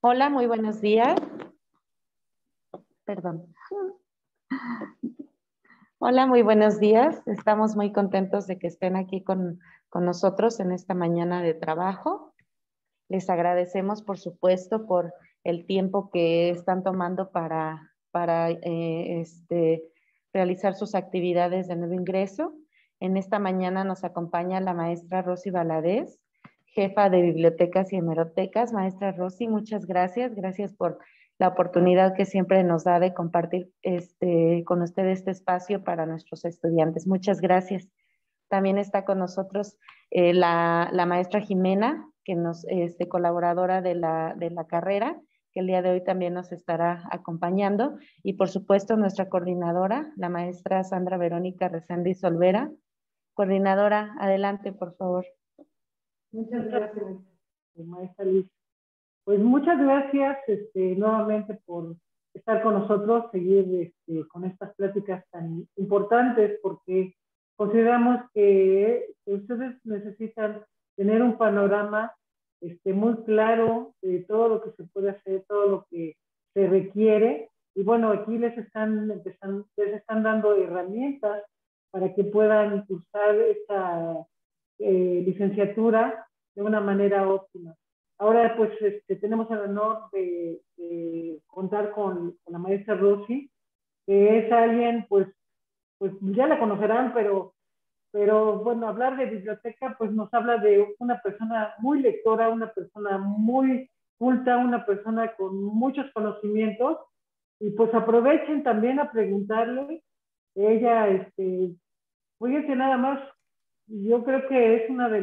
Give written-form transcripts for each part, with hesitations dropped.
Hola, muy buenos días. Perdón. Hola, muy buenos días. Estamos muy contentos de que estén aquí con nosotros en esta mañana de trabajo. Les agradecemos, por supuesto, por el tiempo que están tomando para realizar sus actividades de nuevo ingreso. En esta mañana nos acompaña la maestra Rosy Valadez, jefa de bibliotecas y hemerotecas. Maestra Rosy, muchas gracias. Gracias por la oportunidad que siempre nos da de compartir con usted este espacio para nuestros estudiantes. Muchas gracias. También está con nosotros la maestra Jimena, que nos colaboradora de la carrera, que el día de hoy también nos estará acompañando. Y por supuesto nuestra coordinadora, la maestra Sandra Verónica Reséndiz Olvera. Coordinadora, adelante, por favor. Muchas gracias, maestra Liz. Pues muchas gracias nuevamente por estar con nosotros, seguir con estas pláticas tan importantes, porque consideramos que ustedes necesitan tener un panorama muy claro de todo lo que se puede hacer, todo lo que se requiere. Y bueno, aquí les están dando herramientas para que puedan cursar esta licenciatura de una manera óptima. Ahora, pues, tenemos el honor de contar con la maestra Rosy, que es alguien, pues ya la conocerán, pero bueno, hablar de biblioteca, pues nos habla de una persona muy lectora, una persona muy culta, una persona con muchos conocimientos, y pues aprovechen también a preguntarle. Ella, fíjense nada más, yo creo que es una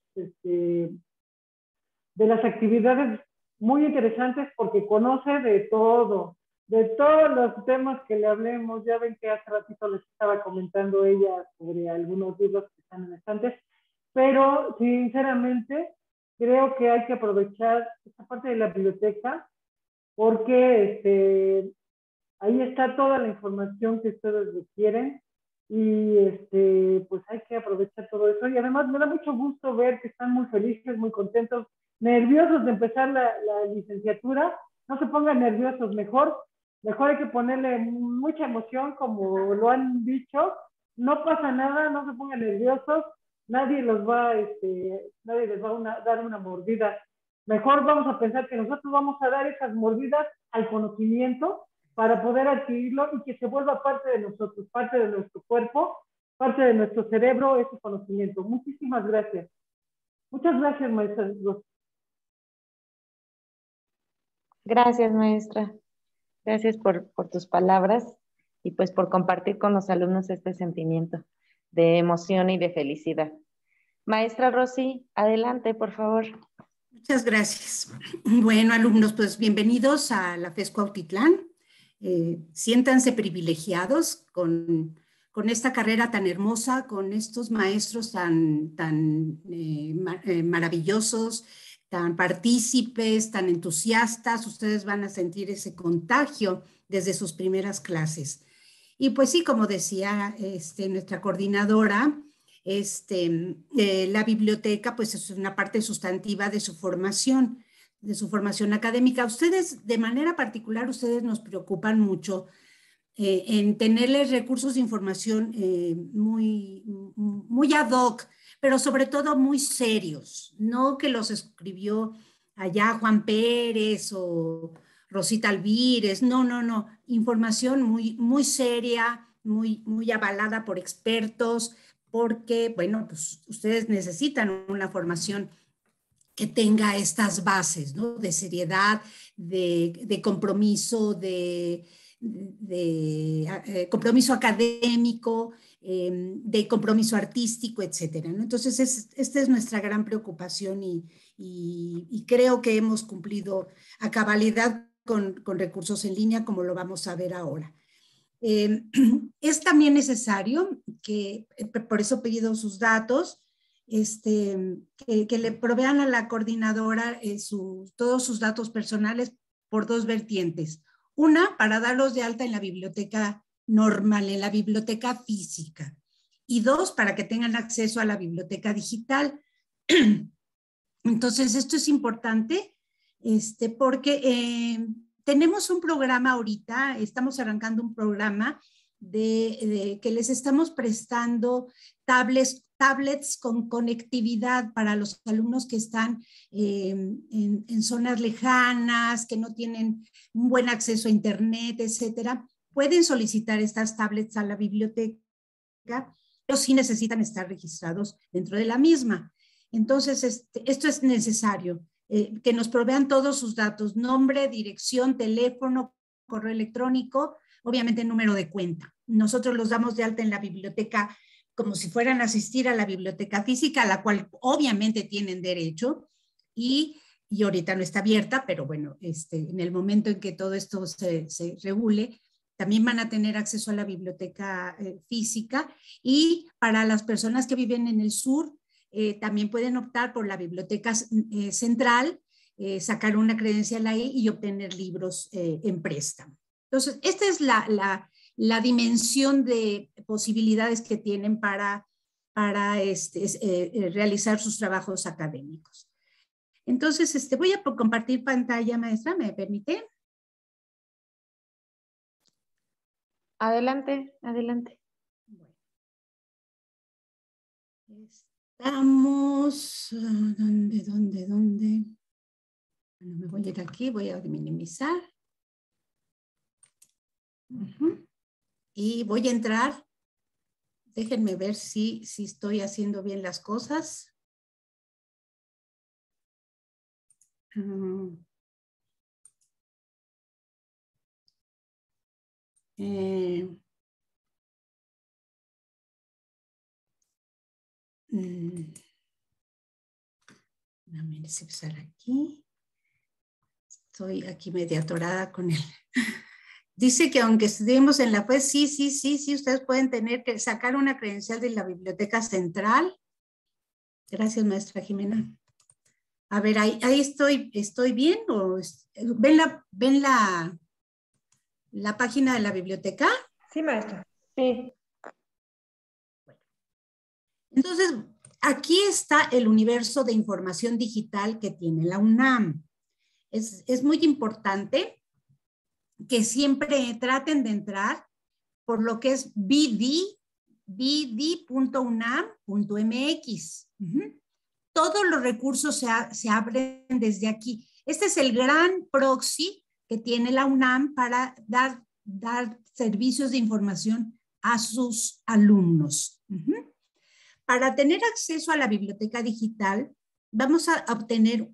de las actividades muy interesantes porque conoce de todos los temas que le hablemos. Ya ven que hace ratito les estaba comentando ella sobre algunos libros que están en estantes, pero sinceramente creo que hay que aprovechar esta parte de la biblioteca porque ahí está toda la información que ustedes requieren y pues hay que aprovechar todo eso. Y además me da mucho gusto ver que están muy felices, muy contentos, nerviosos de empezar la licenciatura. No se pongan nerviosos, mejor hay que ponerle mucha emoción, como lo han dicho. No pasa nada, no se pongan nerviosos, nadie les va a dar una mordida. Mejor vamos a pensar que nosotros vamos a dar esas mordidas al conocimiento para poder adquirirlo y que se vuelva parte de nosotros, parte de nuestro cuerpo, parte de nuestro cerebro, ese conocimiento. Muchísimas gracias. Muchas gracias, maestra. Gracias, maestra. Gracias por tus palabras y pues por compartir con los alumnos este sentimiento de emoción y de felicidad. Maestra Rosy, adelante, por favor. Muchas gracias. Bueno, alumnos, pues bienvenidos a la FES Cuautitlán. Siéntanse privilegiados con esta carrera tan hermosa, con estos maestros tan maravillosos, tan partícipes, tan entusiastas. Ustedes van a sentir ese contagio desde sus primeras clases. Y pues sí, como decía nuestra coordinadora, la biblioteca pues es una parte sustantiva de su formación académica. Ustedes, de manera particular, ustedes nos preocupan mucho en tenerles recursos de información muy ad hoc, pero sobre todo muy serios, no que los escribió allá Juan Pérez o Rosita Alvírez, no, información muy seria, muy avalada por expertos, porque, bueno, pues ustedes necesitan una formación que tenga estas bases, ¿no? De seriedad, de compromiso, de compromiso académico, de compromiso artístico, etcétera, ¿no? Entonces, esta es nuestra gran preocupación y creo que hemos cumplido a cabalidad con recursos en línea, como lo vamos a ver ahora. Es también necesario que, por eso he pedido sus datos, que le provean a la coordinadora todos sus datos personales por dos vertientes. Una, para darlos de alta en la biblioteca normal, en la biblioteca física. Y dos, para que tengan acceso a la biblioteca digital. Entonces, esto es importante porque tenemos un programa ahorita, estamos arrancando un programa que les estamos prestando tablets con conectividad para los alumnos que están en zonas lejanas, que no tienen un buen acceso a internet, etcétera. Pueden solicitar estas tablets a la biblioteca, pero sí necesitan estar registrados dentro de la misma. Entonces, esto es necesario, que nos provean todos sus datos: nombre, dirección, teléfono, correo electrónico, obviamente número de cuenta. Nosotros los damos de alta en la biblioteca como si fueran a asistir a la biblioteca física, a la cual obviamente tienen derecho, y ahorita no está abierta, pero bueno, en el momento en que todo esto se regule, también van a tener acceso a la biblioteca física. Y para las personas que viven en el sur, también pueden optar por la biblioteca central, sacar una credencial ahí y obtener libros en préstamo. Entonces, esta es la dimensión de posibilidades que tienen para realizar sus trabajos académicos. Entonces, voy a compartir pantalla, maestra, ¿me permite? Adelante, adelante. Bueno. Estamos, ¿dónde? Bueno, me voy a ir aquí, voy a minimizar. Y voy a entrar. Déjenme ver si estoy haciendo bien las cosas. Déjame empezar aquí. Estoy aquí media atorada con él. Dice que aunque estudiemos en la FED, sí, ustedes pueden tener que sacar una credencial de la Biblioteca Central. Gracias, maestra Jimena. A ver, ahí estoy bien, o ¿ven la página de la biblioteca? Sí, maestra. Sí. Entonces, aquí está el universo de información digital que tiene la UNAM. Es muy importante que siempre traten de entrar por lo que es bd.unam.mx. Todos los recursos se abren desde aquí. Este es el gran proxy que tiene la UNAM para dar servicios de información a sus alumnos. Para tener acceso a la biblioteca digital, vamos a obtener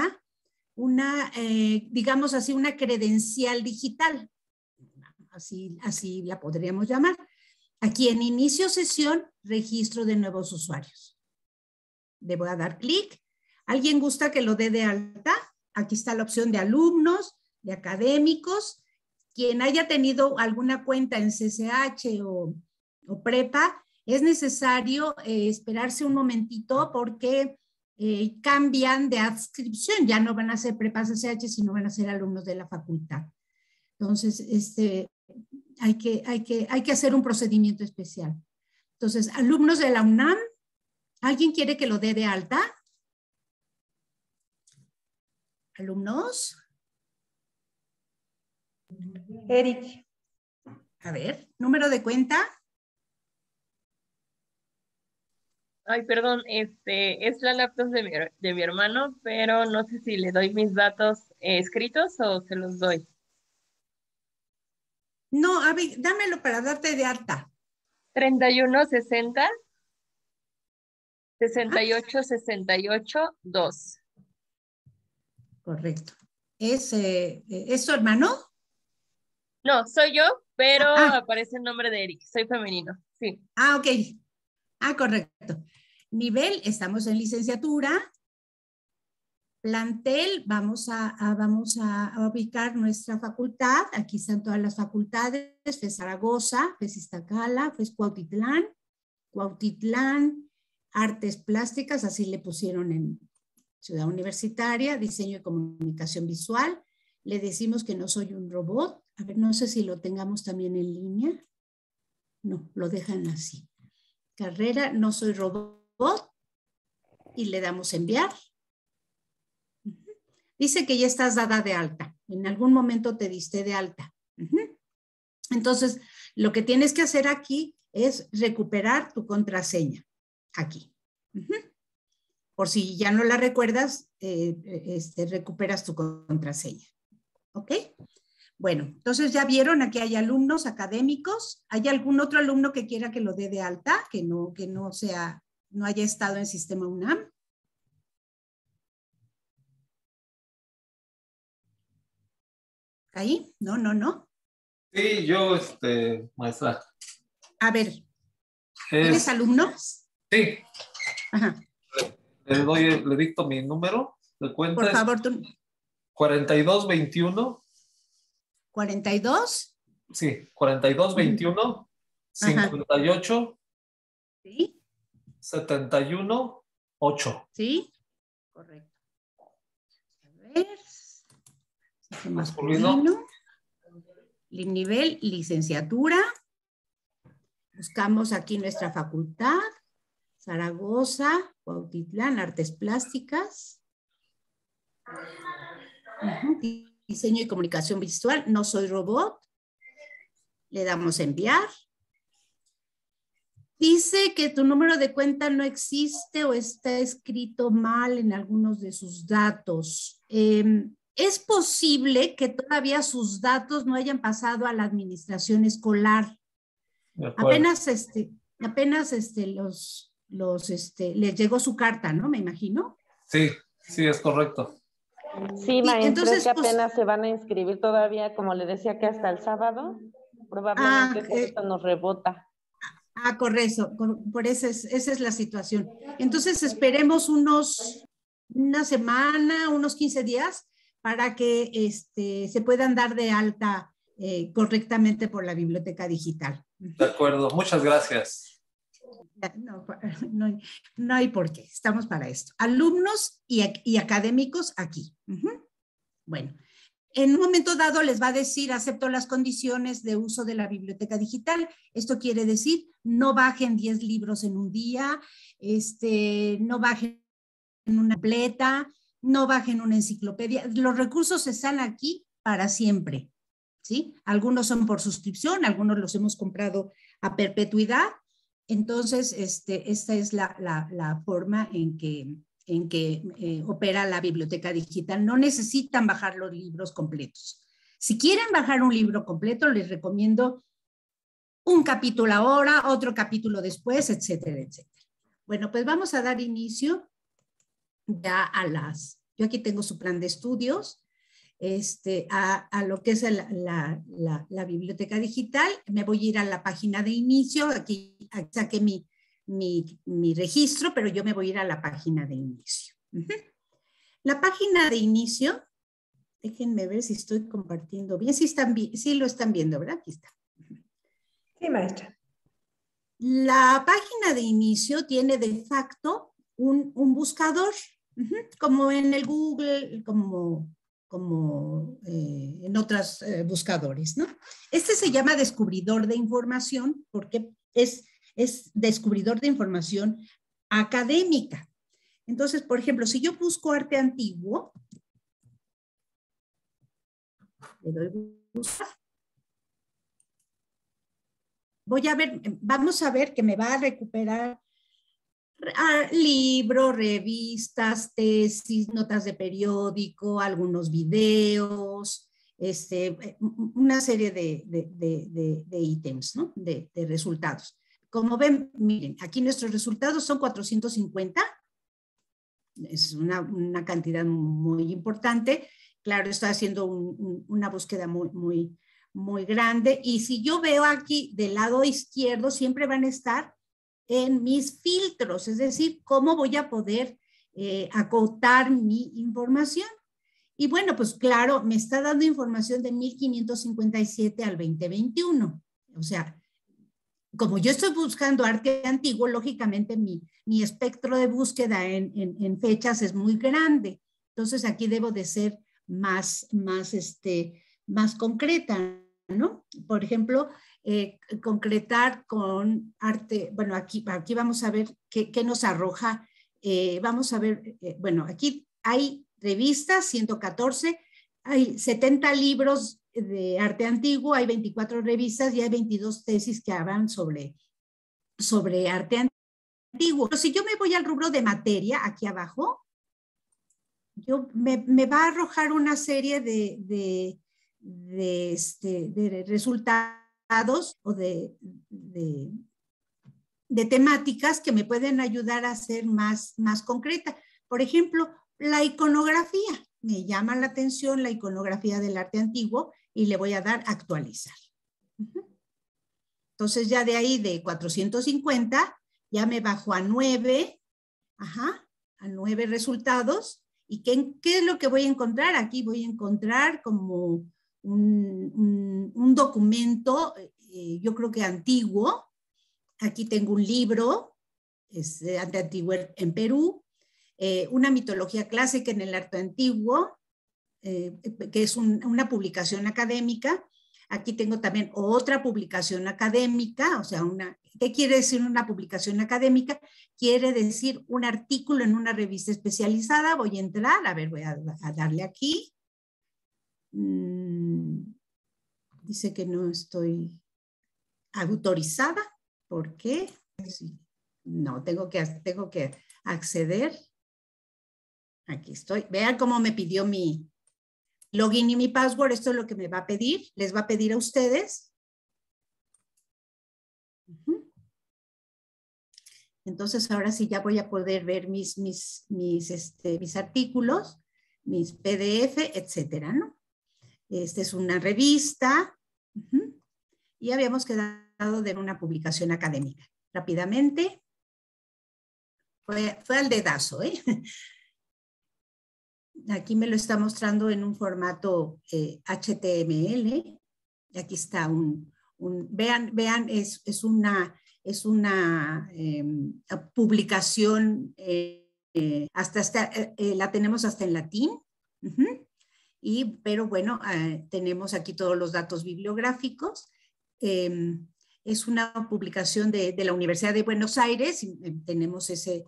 digamos así, una credencial digital. Así la podríamos llamar. Aquí en inicio sesión, registro de nuevos usuarios. Le voy a dar clic. ¿Alguien gusta que lo dé de alta? Aquí está la opción de alumnos, de académicos. Quien haya tenido alguna cuenta en CCH o prepa, es necesario esperarse un momentito porque cambian de adscripción. Ya no van a ser prepa CCH, sino van a ser alumnos de la facultad. Entonces, hay que hacer un procedimiento especial. Entonces, alumnos de la UNAM, ¿alguien quiere que lo dé de alta? ¿Alumnos? Eric. A ver, número de cuenta. Ay, perdón, es la laptop de mi hermano, pero no sé si le doy mis datos escritos o se los doy. No, a ver, dámelo para darte de alta. 3160 68 2. ¿Es tu hermano? No, soy yo, pero aparece el nombre de Eric. Soy femenino, sí. Ok. Correcto. Nivel, estamos en licenciatura. Plantel, vamos a ubicar nuestra facultad. Aquí están todas las facultades: FES Zaragoza, FES Iztacala, FES Cuautitlán, Artes Plásticas, así le pusieron en Ciudad Universitaria, Diseño y Comunicación Visual. Le decimos que no soy un robot. A ver, no sé si lo tengamos también en línea. No, lo dejan así. Carrera, no soy robot. Y le damos enviar. Dice que ya estás dada de alta. En algún momento te diste de alta. Entonces, lo que tienes que hacer aquí es recuperar tu contraseña. Aquí. Por si ya no la recuerdas, recuperas tu contraseña. ¿Ok? Bueno, entonces ya vieron, aquí hay alumnos académicos. ¿Hay algún otro alumno que quiera que lo dé de alta, que no haya estado en Sistema UNAM? ¿Ahí? No. Sí, yo, maestra. A ver, ¿eres alumno? Sí. Ajá. Le dicto mi número de cuenta. Por favor, tú. 4221. 42. Sí, 4221. 58. Sí. 71. 8. Sí. Correcto. A ver. Masculino. Nivel licenciatura. Buscamos aquí nuestra facultad. Zaragoza, Cuautitlán, Artes Plásticas. Diseño y comunicación visual. No soy robot. Le damos a enviar. Dice que tu número de cuenta no existe o está escrito mal en algunos de sus datos. Es posible que todavía sus datos no hayan pasado a la administración escolar. Apenas les llegó su carta, ¿no? Me imagino. Sí, es correcto. Sí, maestra, entonces, es que apenas se van a inscribir todavía, como le decía, que hasta el sábado. Probablemente por eso nos rebota. Correcto. Por esa es la situación. Entonces, esperemos una semana, unos 15 días para que se puedan dar de alta correctamente por la biblioteca digital. De acuerdo, muchas gracias. No hay por qué, estamos para esto. Alumnos y académicos aquí. Bueno, en un momento dado les va a decir, acepto las condiciones de uso de la biblioteca digital. Esto quiere decir, no bajen 10 libros en un día, no bajen una completa, no bajen una enciclopedia. Los recursos están aquí para siempre, ¿sí? Algunos son por suscripción, algunos los hemos comprado a perpetuidad. Entonces, esta es la forma en que opera la biblioteca digital. No necesitan bajar los libros completos. Si quieren bajar un libro completo, les recomiendo un capítulo ahora, otro capítulo después, etcétera, etcétera. Bueno, pues vamos a dar inicio ya yo aquí tengo su plan de estudios, a lo que es la biblioteca digital. Me voy a ir a la página de inicio. Aquí saqué mi registro, pero yo me voy a ir a la página de inicio. La página de inicio, déjenme ver si estoy compartiendo bien. Sí lo están viendo, ¿verdad? Aquí está. Sí, maestra. La página de inicio tiene de facto un buscador, como en el Google, como en otros buscadores, ¿no? Este se llama descubridor de información porque es descubridor de información académica. Entonces, por ejemplo, si yo busco arte antiguo, le doy buscar. Vamos a ver que me va a recuperar libros, revistas, tesis, notas de periódico, algunos videos, una serie de ítems, ¿no? De resultados. Como ven, miren, aquí nuestros resultados son 450. Es una cantidad muy importante. Claro, estoy haciendo una búsqueda muy grande. Y si yo veo aquí del lado izquierdo, siempre van a estar en mis filtros, es decir, cómo voy a poder acotar mi información. Y bueno, pues claro, me está dando información de 1557 al 2021. O sea, como yo estoy buscando arte antiguo, lógicamente mi espectro de búsqueda en fechas es muy grande. Entonces aquí debo de ser más concreta, ¿no? Por ejemplo, concretar con arte. Bueno, aquí vamos a ver qué nos arroja. Vamos a ver, bueno, aquí hay revistas, 114, hay 70 libros de arte antiguo, hay 24 revistas y hay 22 tesis que hablan sobre arte antiguo. Pero si yo me voy al rubro de materia, aquí abajo, me va a arrojar una serie de resultados o de temáticas que me pueden ayudar a ser más concreta. Por ejemplo, la iconografía. Me llama la atención la iconografía del arte antiguo y le voy a dar actualizar. Entonces ya de ahí de 450 ya me bajo a 9, a 9 resultados. ¿Y qué es lo que voy a encontrar? Aquí voy a encontrar como un documento, yo creo que antiguo. Aquí tengo un libro, es de arte antiguo en Perú, una mitología clásica en el arte antiguo, que es una publicación académica. Aquí tengo también otra publicación académica, o sea, ¿qué quiere decir una publicación académica? Quiere decir un artículo en una revista especializada. Voy a entrar, a ver, voy a darle aquí. Dice que no estoy autorizada. ¿Por qué? No, tengo que acceder. Aquí estoy. Vean cómo me pidió mi login y mi password. Esto es lo que me va a pedir. Les va a pedir a ustedes. Entonces, ahora sí ya voy a poder ver mis artículos, mis PDF, etcétera, ¿no? Esta es una revista. Y habíamos quedado de una publicación académica. Rápidamente. Fue al dedazo, ¿eh? Aquí me lo está mostrando en un formato HTML. Aquí está vean, es una publicación, la tenemos hasta en latín. Pero bueno, tenemos aquí todos los datos bibliográficos. Es una publicación de la Universidad de Buenos Aires. Tenemos ese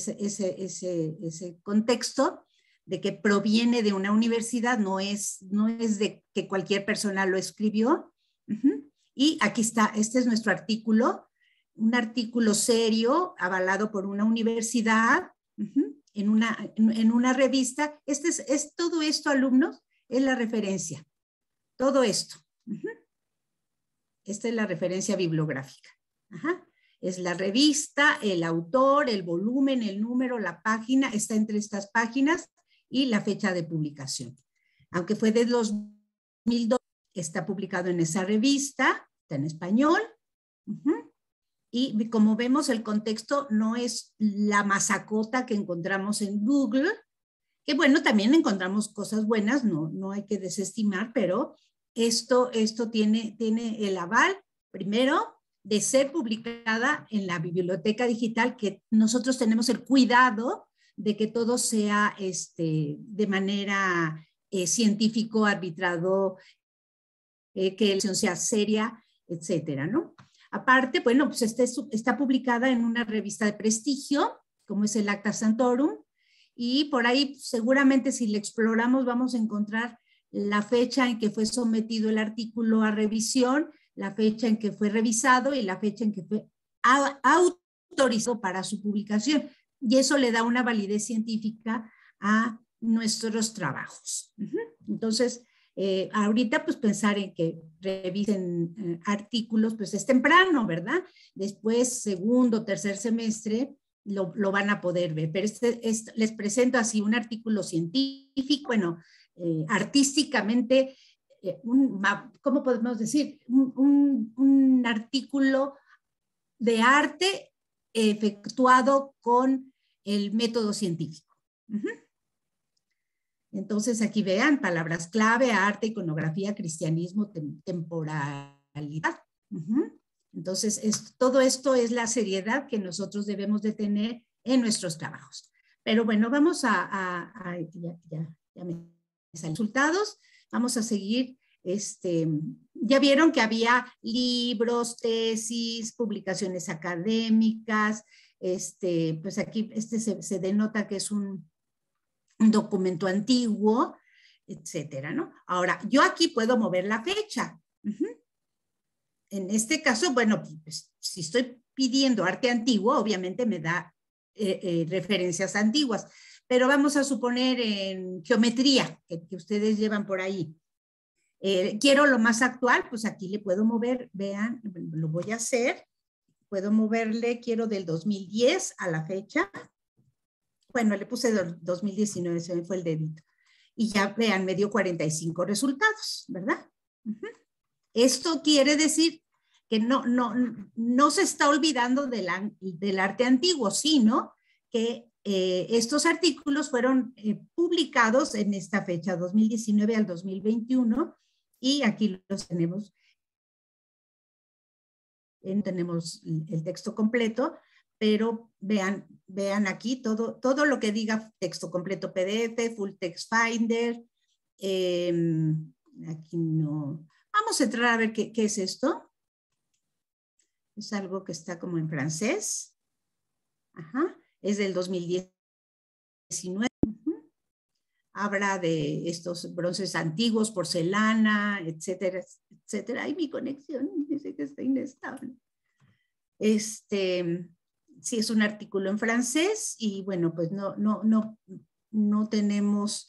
contexto de que proviene de una universidad, no es de que cualquier persona lo escribió. Y aquí está, este es nuestro artículo, un artículo serio, avalado por una universidad, en una revista. Es todo esto, alumnos, es la referencia. Todo esto. Esta es la referencia bibliográfica. Es la revista, el autor, el volumen, el número, la página, está entre estas páginas y la fecha de publicación. Aunque fue de 2002, está publicado en esa revista, está en español. Y como vemos, el contexto no es la masacota que encontramos en Google, que bueno, también encontramos cosas buenas, no hay que desestimar, pero esto tiene el aval, primero, de ser publicada en la biblioteca digital, que nosotros tenemos el cuidado de que todo sea de manera científico, arbitrado, que la elección sea seria, etcétera, ¿no? Aparte, bueno, pues está publicada en una revista de prestigio, como es el Acta Santorum, y por ahí seguramente si le exploramos vamos a encontrar la fecha en que fue sometido el artículo a revisión, la fecha en que fue revisado y la fecha en que fue autorizado para su publicación. Y eso le da una validez científica a nuestros trabajos. Entonces, ahorita pues pensar en que revisen artículos pues es temprano, ¿verdad? Después, segundo, tercer semestre, lo van a poder ver. Pero les presento así un artículo científico, bueno, artísticamente, ¿cómo podemos decir? Un artículo de arte efectuado con el método científico. Entonces aquí vean palabras clave: arte, iconografía, cristianismo, temporalidad. Entonces todo esto es la seriedad que nosotros debemos de tener en nuestros trabajos. Pero bueno, vamos ya me salen resultados. Vamos a seguir. Ya vieron que había libros, tesis, publicaciones académicas. Pues aquí se denota que es un un documento antiguo, etcétera, ¿no? Ahora, yo aquí puedo mover la fecha. En este caso, bueno, pues, si estoy pidiendo arte antiguo, obviamente me da referencias antiguas, pero vamos a suponer en geometría, que ustedes llevan por ahí. Quiero lo más actual, pues aquí le puedo mover, vean, lo voy a hacer, puedo moverle, quiero del 2010 a la fecha. Bueno, le puse 2019, se me fue el dedito. Y ya vean, me dio 45 resultados, ¿verdad? Esto quiere decir que no se está olvidando del arte antiguo, sino que estos artículos fueron publicados en esta fecha, 2019 al 2021, y aquí los tenemos. Tenemos el texto completo, pero vean aquí todo lo que diga texto completo PDF, Full Text Finder. Aquí no. Vamos a entrar a ver qué es esto. Es algo que está como en francés. Ajá. Es del 2019. Habla de estos bronces antiguos, porcelana, etcétera, etcétera. Ay, mi conexión dice que está inestable. Sí, es un artículo en francés y bueno, pues no tenemos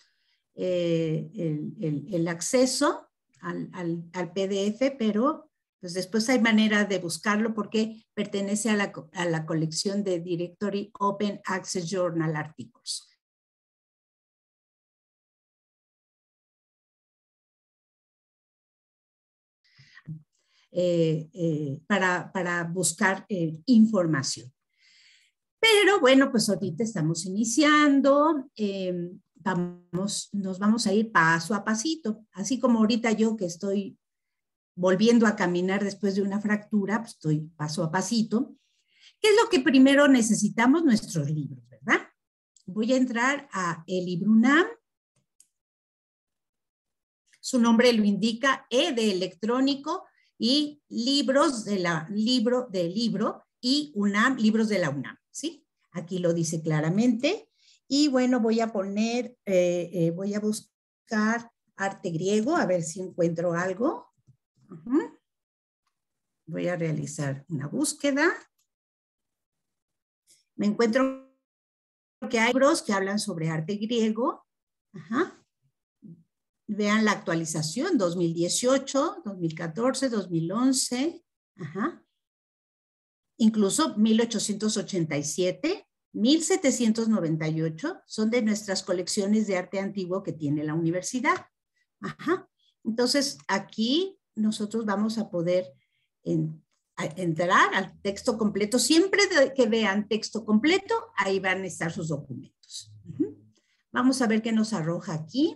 el acceso al PDF, pero pues después hay manera de buscarlo porque pertenece a la colección de Directory Open Access Journal Articles. Para buscar información. Pero bueno, pues ahorita estamos iniciando, nos vamos a ir paso a pasito, así como ahorita yo que estoy volviendo a caminar después de una fractura, pues estoy paso a pasito. ¿Qué es lo que primero necesitamos? Nuestros libros, ¿verdad? Voy a entrar a el libro UNAM. Su nombre lo indica, de electrónico, y libros de libro y UNAM, libros de la UNAM, ¿sí? Aquí lo dice claramente. Y bueno, voy a poner, voy a buscar arte griego, a ver si encuentro algo. Voy a realizar una búsqueda. Me encuentro que hay libros que hablan sobre arte griego. Vean la actualización, 2018, 2014, 2011, incluso 1887, 1798, son de nuestras colecciones de arte antiguo que tiene la universidad. Entonces, aquí nosotros vamos a poder entrar al texto completo. Siempre que vean texto completo, ahí van a estar sus documentos. Vamos a ver qué nos arroja aquí.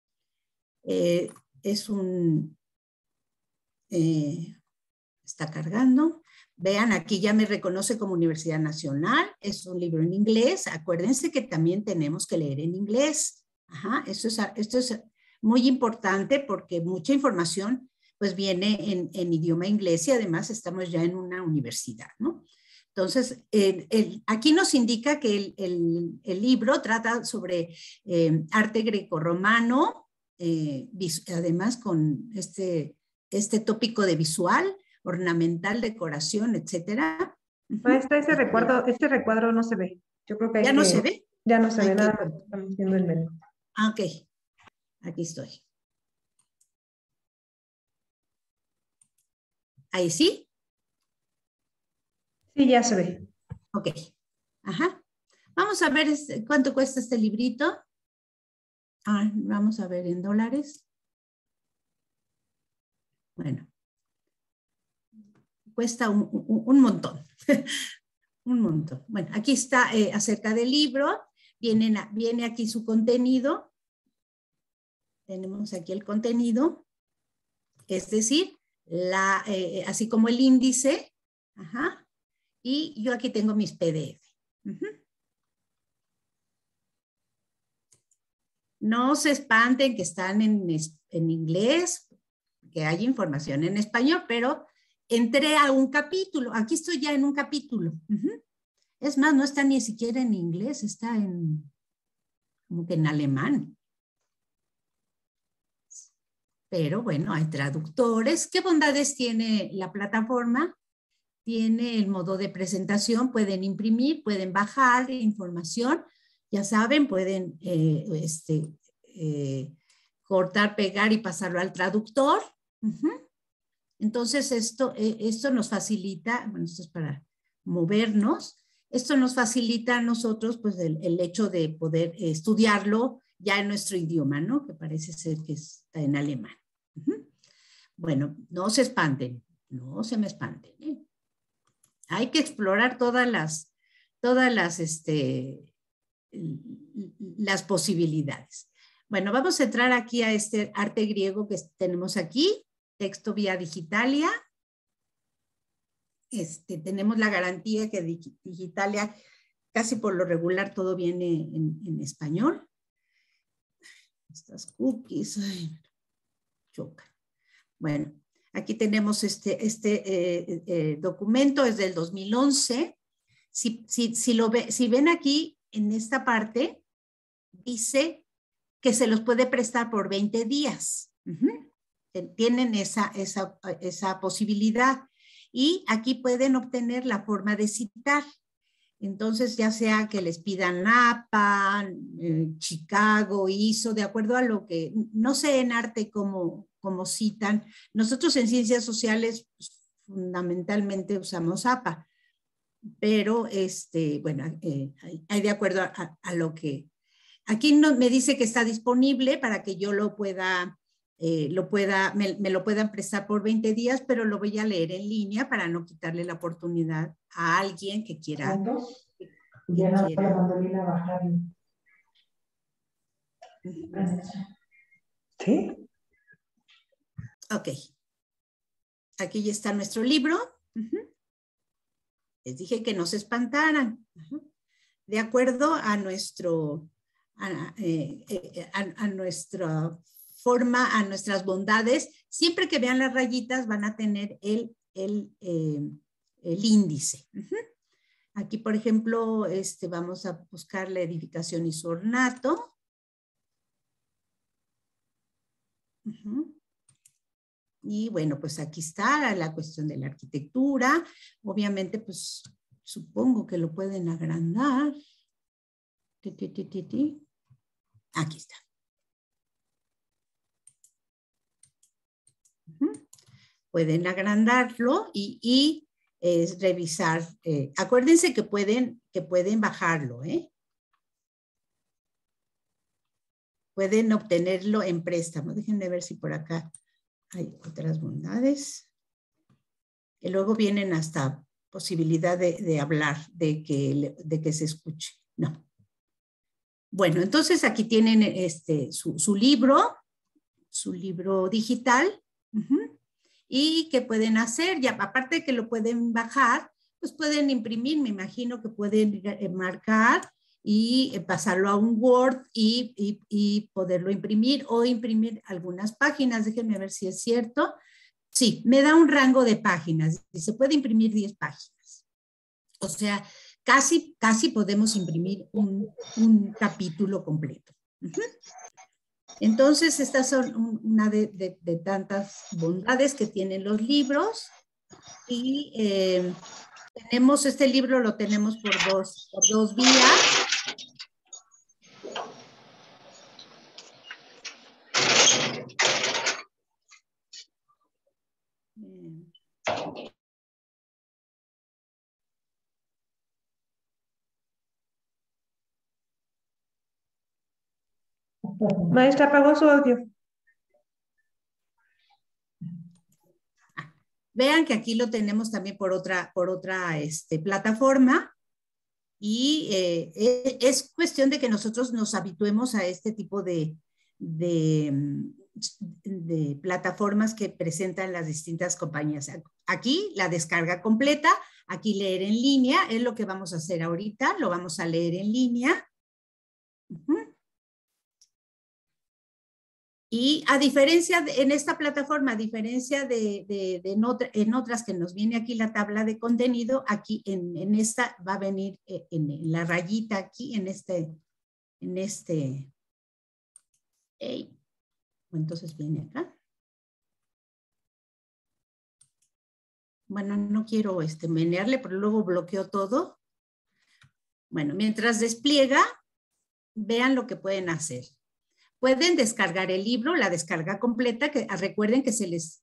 Está cargando. Vean, aquí ya me reconoce como Universidad Nacional. Es un libro en inglés. Acuérdense que también tenemos que leer en inglés. Esto es muy importante porque mucha información pues viene en idioma inglés y además estamos ya en una universidad, ¿no? Entonces, aquí nos indica que el libro trata sobre arte grecorromano, además con este tópico de visual, ornamental, decoración, etcétera. Maestra, este recuadro no se ve. Yo creo que ¿Ya no se ve? Ya no se ve nada, más estamos viendo el menú. Ok, aquí estoy. ¿Ahí sí? Sí, ya se ve. Ok. Vamos a ver cuánto cuesta este librito. Vamos a ver en dólares. Bueno. Cuesta un montón. Un montón. Bueno, aquí está acerca del libro. Viene aquí su contenido. Tenemos aquí el contenido. Es decir, así como el índice. Y yo aquí tengo mis PDF. No se espanten que están en inglés, que hay información en español, pero entré a un capítulo. Aquí estoy ya en un capítulo. Es más, no está ni siquiera en inglés, está en como que en alemán. Pero bueno, hay traductores. ¿Qué bondades tiene la plataforma? Tiene el modo de presentación, pueden imprimir, pueden bajar información, ya saben, pueden cortar, pegar y pasarlo al traductor. Entonces esto nos facilita, bueno, esto es para movernos, esto nos facilita a nosotros pues el hecho de poder estudiarlo ya en nuestro idioma, ¿no? Que parece ser que está en alemán. Bueno, no se espanten, no se me espanten, ¿eh? Hay que explorar todas las posibilidades. Bueno, vamos a entrar aquí a este arte griego que tenemos aquí, texto vía Digitalia. Tenemos la garantía que Digitalia casi por lo regular todo viene en español. Estas cookies, ay, chocan. Bueno, aquí tenemos este documento, es del 2011. Si ven aquí, en esta parte, dice que se los puede prestar por 20 días. Tienen esa posibilidad. Y aquí pueden obtener la forma de citar. Entonces, ya sea que les pidan APA, Chicago, ISO, de acuerdo a lo que, no sé en arte cómo citan. Nosotros en ciencias sociales pues, fundamentalmente usamos APA, pero bueno, hay de acuerdo a lo que, aquí me dice que está disponible para que yo lo pueda, me lo puedan prestar por 20 días, pero lo voy a leer en línea para no quitarle la oportunidad a alguien que quiera. Ya no la mandolina bajar. ¿Sí? Ok. Aquí ya está nuestro libro. Les dije que no se espantaran. De acuerdo a nuestra forma, a nuestras bondades, siempre que vean las rayitas van a tener el índice. Aquí, por ejemplo, vamos a buscar la edificación y su ornato. Y bueno, pues aquí está la cuestión de la arquitectura. Obviamente, pues supongo que lo pueden agrandar. Aquí está. Pueden agrandarlo y revisar. Acuérdense que pueden bajarlo, ¿eh? Pueden obtenerlo en préstamo. Déjenme ver si por acá hay otras bondades. Que luego vienen hasta posibilidad de hablar, de que se escuche. No. Bueno, entonces aquí tienen su libro digital. ¿Y qué pueden hacer? Ya, aparte de que lo pueden bajar, pues pueden imprimir, me imagino que pueden marcar y pasarlo a un Word y poderlo imprimir o imprimir algunas páginas. Déjenme ver si es cierto. Sí, me da un rango de páginas. Se puede imprimir 10 páginas. O sea, casi podemos imprimir un capítulo completo. Entonces, estas son una de tantas bondades que tienen los libros. Y tenemos este libro, lo tenemos por dos vías. Maestra, apagó su audio. Vean que aquí lo tenemos también por otra plataforma y es cuestión de que nosotros nos habituemos a este tipo de plataformas que presentan las distintas compañías. Aquí la descarga completa, aquí leer en línea, es lo que vamos a hacer ahorita, lo vamos a leer en línea. Y a diferencia, en esta plataforma, a diferencia en otras que nos viene aquí la tabla de contenido, aquí en esta va a venir en la rayita aquí, en en este. Entonces viene acá. Bueno, no quiero menearle, pero luego bloqueo todo. Bueno, mientras despliega, vean lo que pueden hacer. Pueden descargar el libro, la descarga completa, que recuerden que se les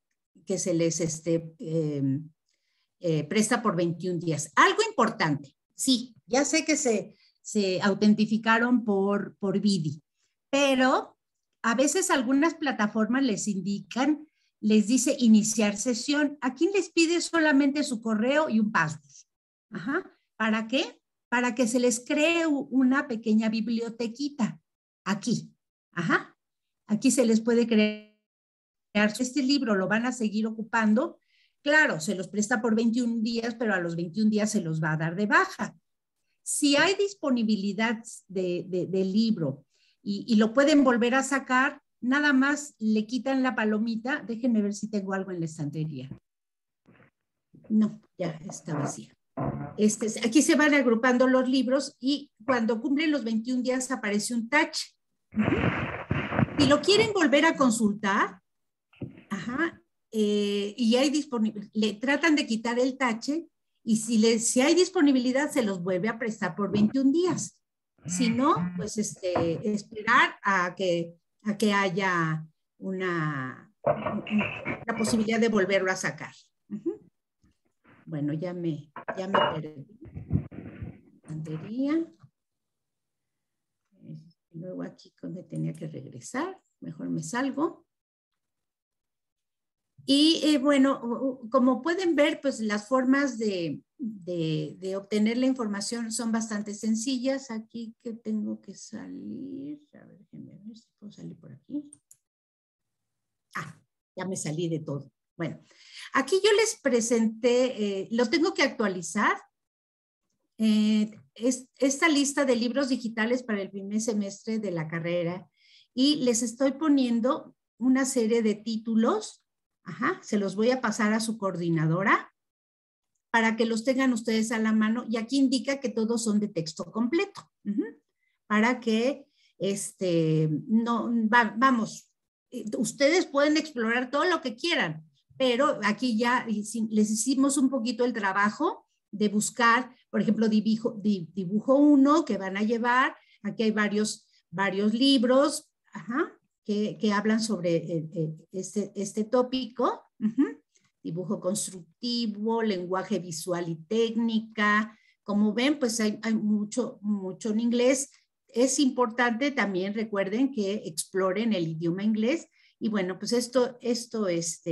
presta por 21 días. Algo importante, sí, ya sé que se autentificaron por Vidi, pero a veces algunas plataformas les indican, les dice iniciar sesión. Aquí les pide solamente su correo y un password. Ajá. ¿Para qué? Para que se les cree una pequeña bibliotequita. Aquí. Ajá. Aquí se les puede crear. Este libro lo van a seguir ocupando. Claro, se los presta por 21 días, pero a los 21 días se los va a dar de baja. Si hay disponibilidad del libro y lo pueden volver a sacar, nada más le quitan la palomita. Déjenme ver si tengo algo en la estantería. No, ya está vacía. Aquí se van agrupando los libros y cuando cumplen los 21 días aparece un tache. Si lo quieren volver a consultar, ajá, y hay le tratan de quitar el tache y si hay disponibilidad se los vuelve a prestar por 21 días. Si no, pues esperar a que haya una posibilidad de volverlo a sacar. Bueno, ya me perdí. Estantería. Luego aquí donde tenía que regresar, mejor me salgo. Y bueno, como pueden ver, pues las formas de obtener la información son bastante sencillas. Aquí que tengo que salir, a ver, déjenme ver si puedo salir por aquí. Ya me salí de todo. Bueno, aquí yo les presenté, lo tengo que actualizar. Esta lista de libros digitales para el primer semestre de la carrera y les estoy poniendo una serie de títulos. Ajá, se los voy a pasar a su coordinadora para que los tengan ustedes a la mano y aquí indica que todos son de texto completo. Para que, vamos, ustedes pueden explorar todo lo que quieran, pero aquí ya les hicimos un poquito el trabajo de buscar, por ejemplo, dibujo 1 que van a llevar. Aquí hay varios libros, ajá, que hablan sobre este tópico. Dibujo constructivo, lenguaje visual y técnica. Como ven, pues hay mucho en inglés. Es importante también, recuerden, que exploren el idioma inglés. Y bueno, pues todo esto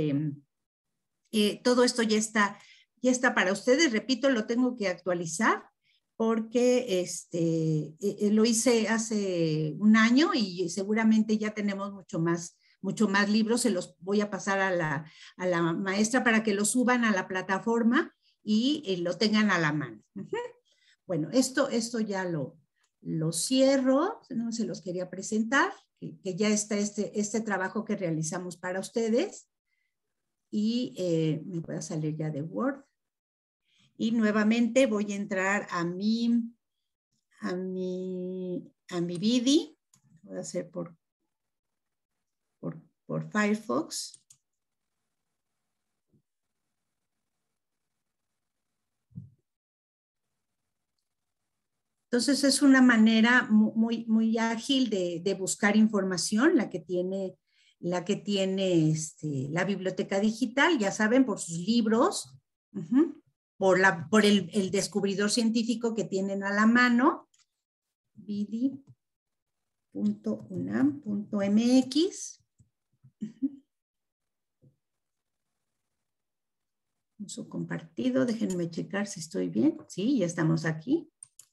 ya está para ustedes. Repito, lo tengo que actualizar porque lo hice hace un año y seguramente ya tenemos mucho más libros. Se los voy a pasar a la maestra para que lo suban a la plataforma y lo tengan a la mano. Bueno, esto ya lo cierro. No se los quería presentar, que ya está este trabajo que realizamos para ustedes. Y me voy a salir ya de Word. Y nuevamente voy a entrar a mi Vidi. Voy a hacer por Firefox. Entonces es una manera muy ágil de buscar información, la que tiene la biblioteca digital, ya saben, por sus libros. Por el descubridor científico que tienen a la mano, vidi.unam.mx. Uso compartido, déjenme checar si estoy bien. Sí, ya estamos aquí.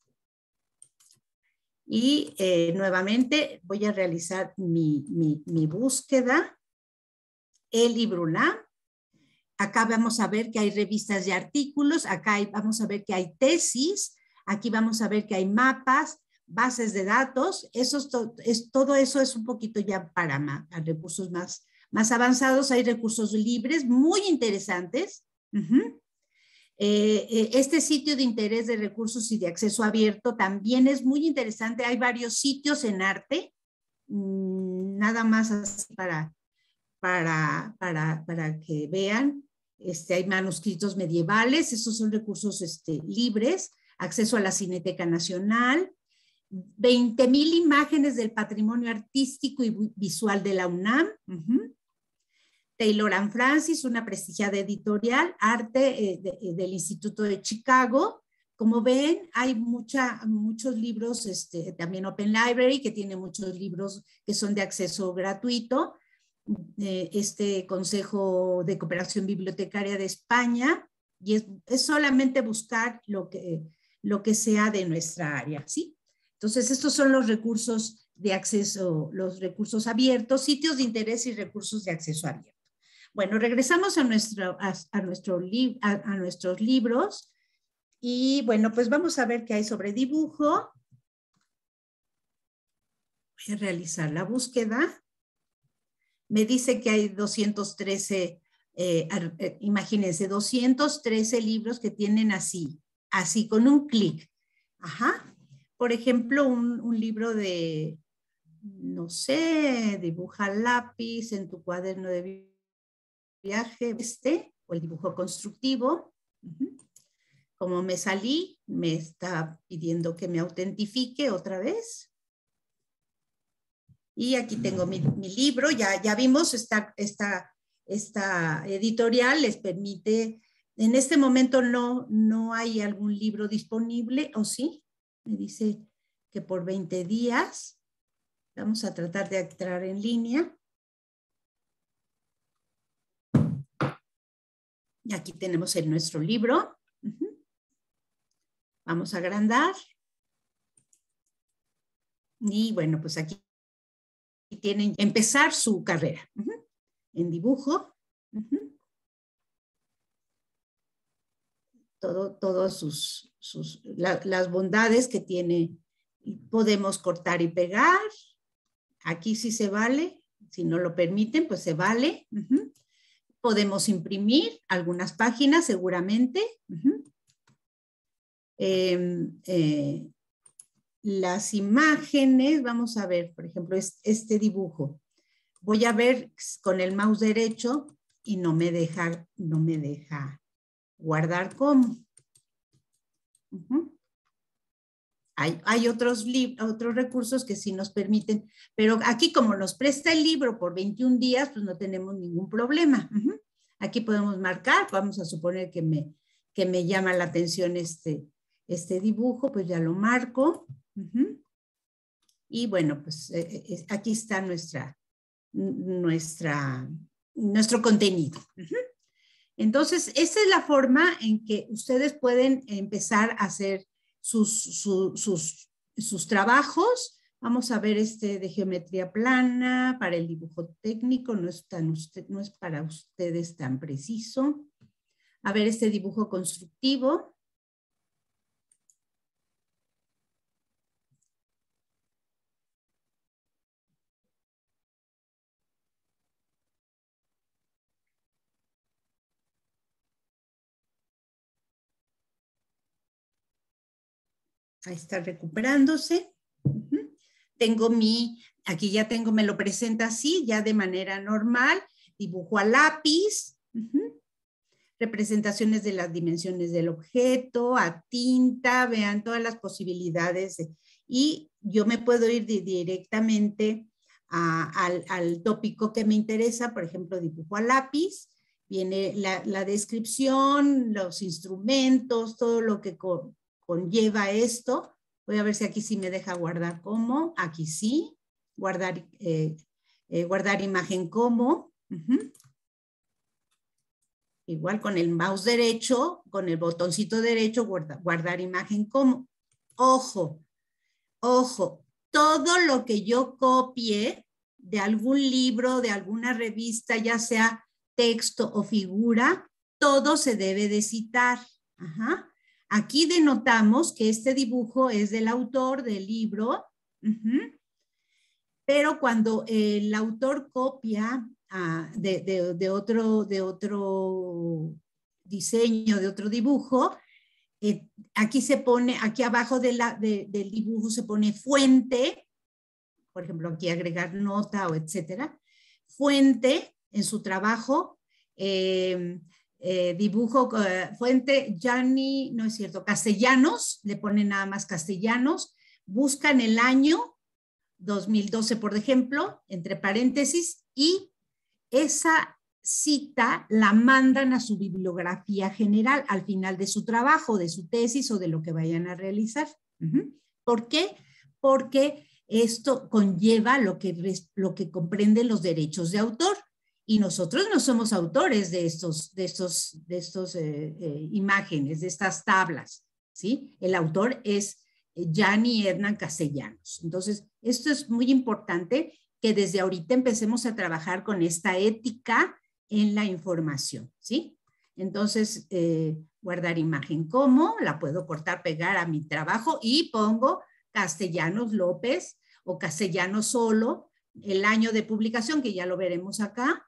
Y nuevamente voy a realizar mi búsqueda. El libro UNAM. Acá vamos a ver que hay revistas y artículos, acá vamos a ver que hay tesis, aquí vamos a ver que hay mapas, bases de datos. Todo eso es un poquito ya para recursos más avanzados. Hay recursos libres muy interesantes. Este sitio de interés de recursos y de acceso abierto también es muy interesante. Hay varios sitios en arte, nada más así para que vean. Hay manuscritos medievales, esos son recursos libres, acceso a la Cineteca Nacional, 20,000 imágenes del patrimonio artístico y visual de la UNAM. Taylor and Francis, una prestigiada editorial, arte del Instituto de Chicago. Como ven, hay muchos libros, también Open Library, que tiene muchos libros que son de acceso gratuito. Consejo de Cooperación Bibliotecaria de España, y es solamente buscar lo que sea de nuestra área, ¿sí? Entonces, estos son los recursos de acceso, los recursos abiertos, sitios de interés y recursos de acceso abierto. Bueno, regresamos a nuestros libros, y bueno, pues vamos a ver qué hay sobre dibujo. Voy a realizar la búsqueda. Me dice que hay 213, imagínense, 213 libros que tienen así con un clic. Ajá. Por ejemplo, un libro de, no sé, dibuja lápiz en tu cuaderno de viaje, o el dibujo constructivo. Como me salí, me está pidiendo que me autentifique otra vez. Y aquí tengo mi libro, ya vimos, esta editorial les permite, en este momento no hay algún libro disponible, ¿o sí? Me dice que por 20 días, vamos a tratar de entrar en línea. Y aquí tenemos nuestro libro. Vamos a agrandar. Y bueno, pues aquí tienen que empezar su carrera en dibujo. Todas las bondades que tiene. Podemos cortar y pegar. Aquí sí se vale. Si no lo permiten, pues se vale. Podemos imprimir algunas páginas seguramente. Las imágenes, vamos a ver, por ejemplo, este dibujo. Voy a ver con el mouse derecho y no me deja guardar como. Hay otros recursos que sí nos permiten, pero aquí como nos presta el libro por 21 días, pues no tenemos ningún problema. Aquí podemos marcar, vamos a suponer que me llama la atención este dibujo, pues ya lo marco. Y bueno, pues aquí está nuestro contenido. Entonces, esta es la forma en que ustedes pueden empezar a hacer sus trabajos. Vamos a ver de geometría plana, para el dibujo técnico, no es para ustedes tan preciso. A ver este dibujo constructivo. Ahí está recuperándose. Tengo aquí ya tengo, me lo presenta así, ya de manera normal. Dibujo a lápiz. Representaciones de las dimensiones del objeto, a tinta, vean todas las posibilidades. Y yo me puedo ir directamente al tópico que me interesa, por ejemplo, dibujo a lápiz. Viene la descripción, los instrumentos, todo lo que conlleva esto. Voy a ver si aquí sí me deja guardar como. Aquí sí. Guardar imagen como. Igual con el mouse derecho, con el botoncito derecho, guardar imagen como. Ojo, todo lo que yo copie de algún libro, de alguna revista, ya sea texto o figura, todo se debe de citar. Aquí denotamos que este dibujo es del autor del libro, pero cuando el autor copia de diseño, de otro dibujo, aquí se pone, aquí abajo del dibujo se pone fuente, por ejemplo, aquí agregar nota o etcétera, fuente en su trabajo, dibujo, fuente, Gianni, no es cierto, Castellanos, le ponen nada más Castellanos, buscan el año 2012, por ejemplo, entre paréntesis, y esa cita la mandan a su bibliografía general al final de su trabajo, de su tesis o de lo que vayan a realizar. ¿Por qué? Porque esto conlleva lo que comprende los derechos de autor. Y nosotros no somos autores de estos imágenes, de estas tablas, ¿sí? El autor es Gianni Hernán Castellanos. Entonces, esto es muy importante, que desde ahorita empecemos a trabajar con esta ética en la información, ¿sí? Entonces, guardar imagen como, la puedo cortar, pegar a mi trabajo y pongo Castellanos López o Castellanos solo, el año de publicación, que ya lo veremos acá,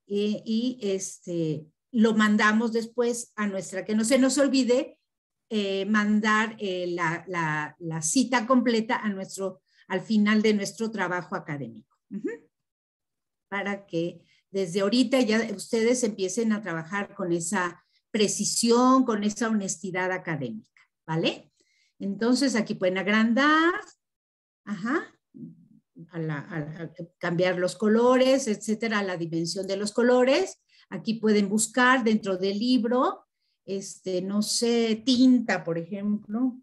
lo mandamos después a nuestra, que no se nos olvide mandar la cita completa al final de nuestro trabajo académico. Para que desde ahorita ya ustedes empiecen a trabajar con esa precisión, con esa honestidad académica, ¿vale? Entonces aquí pueden agrandar, a cambiar los colores, etcétera, la dimensión de los colores. Aquí pueden buscar dentro del libro, no sé, tinta, por ejemplo.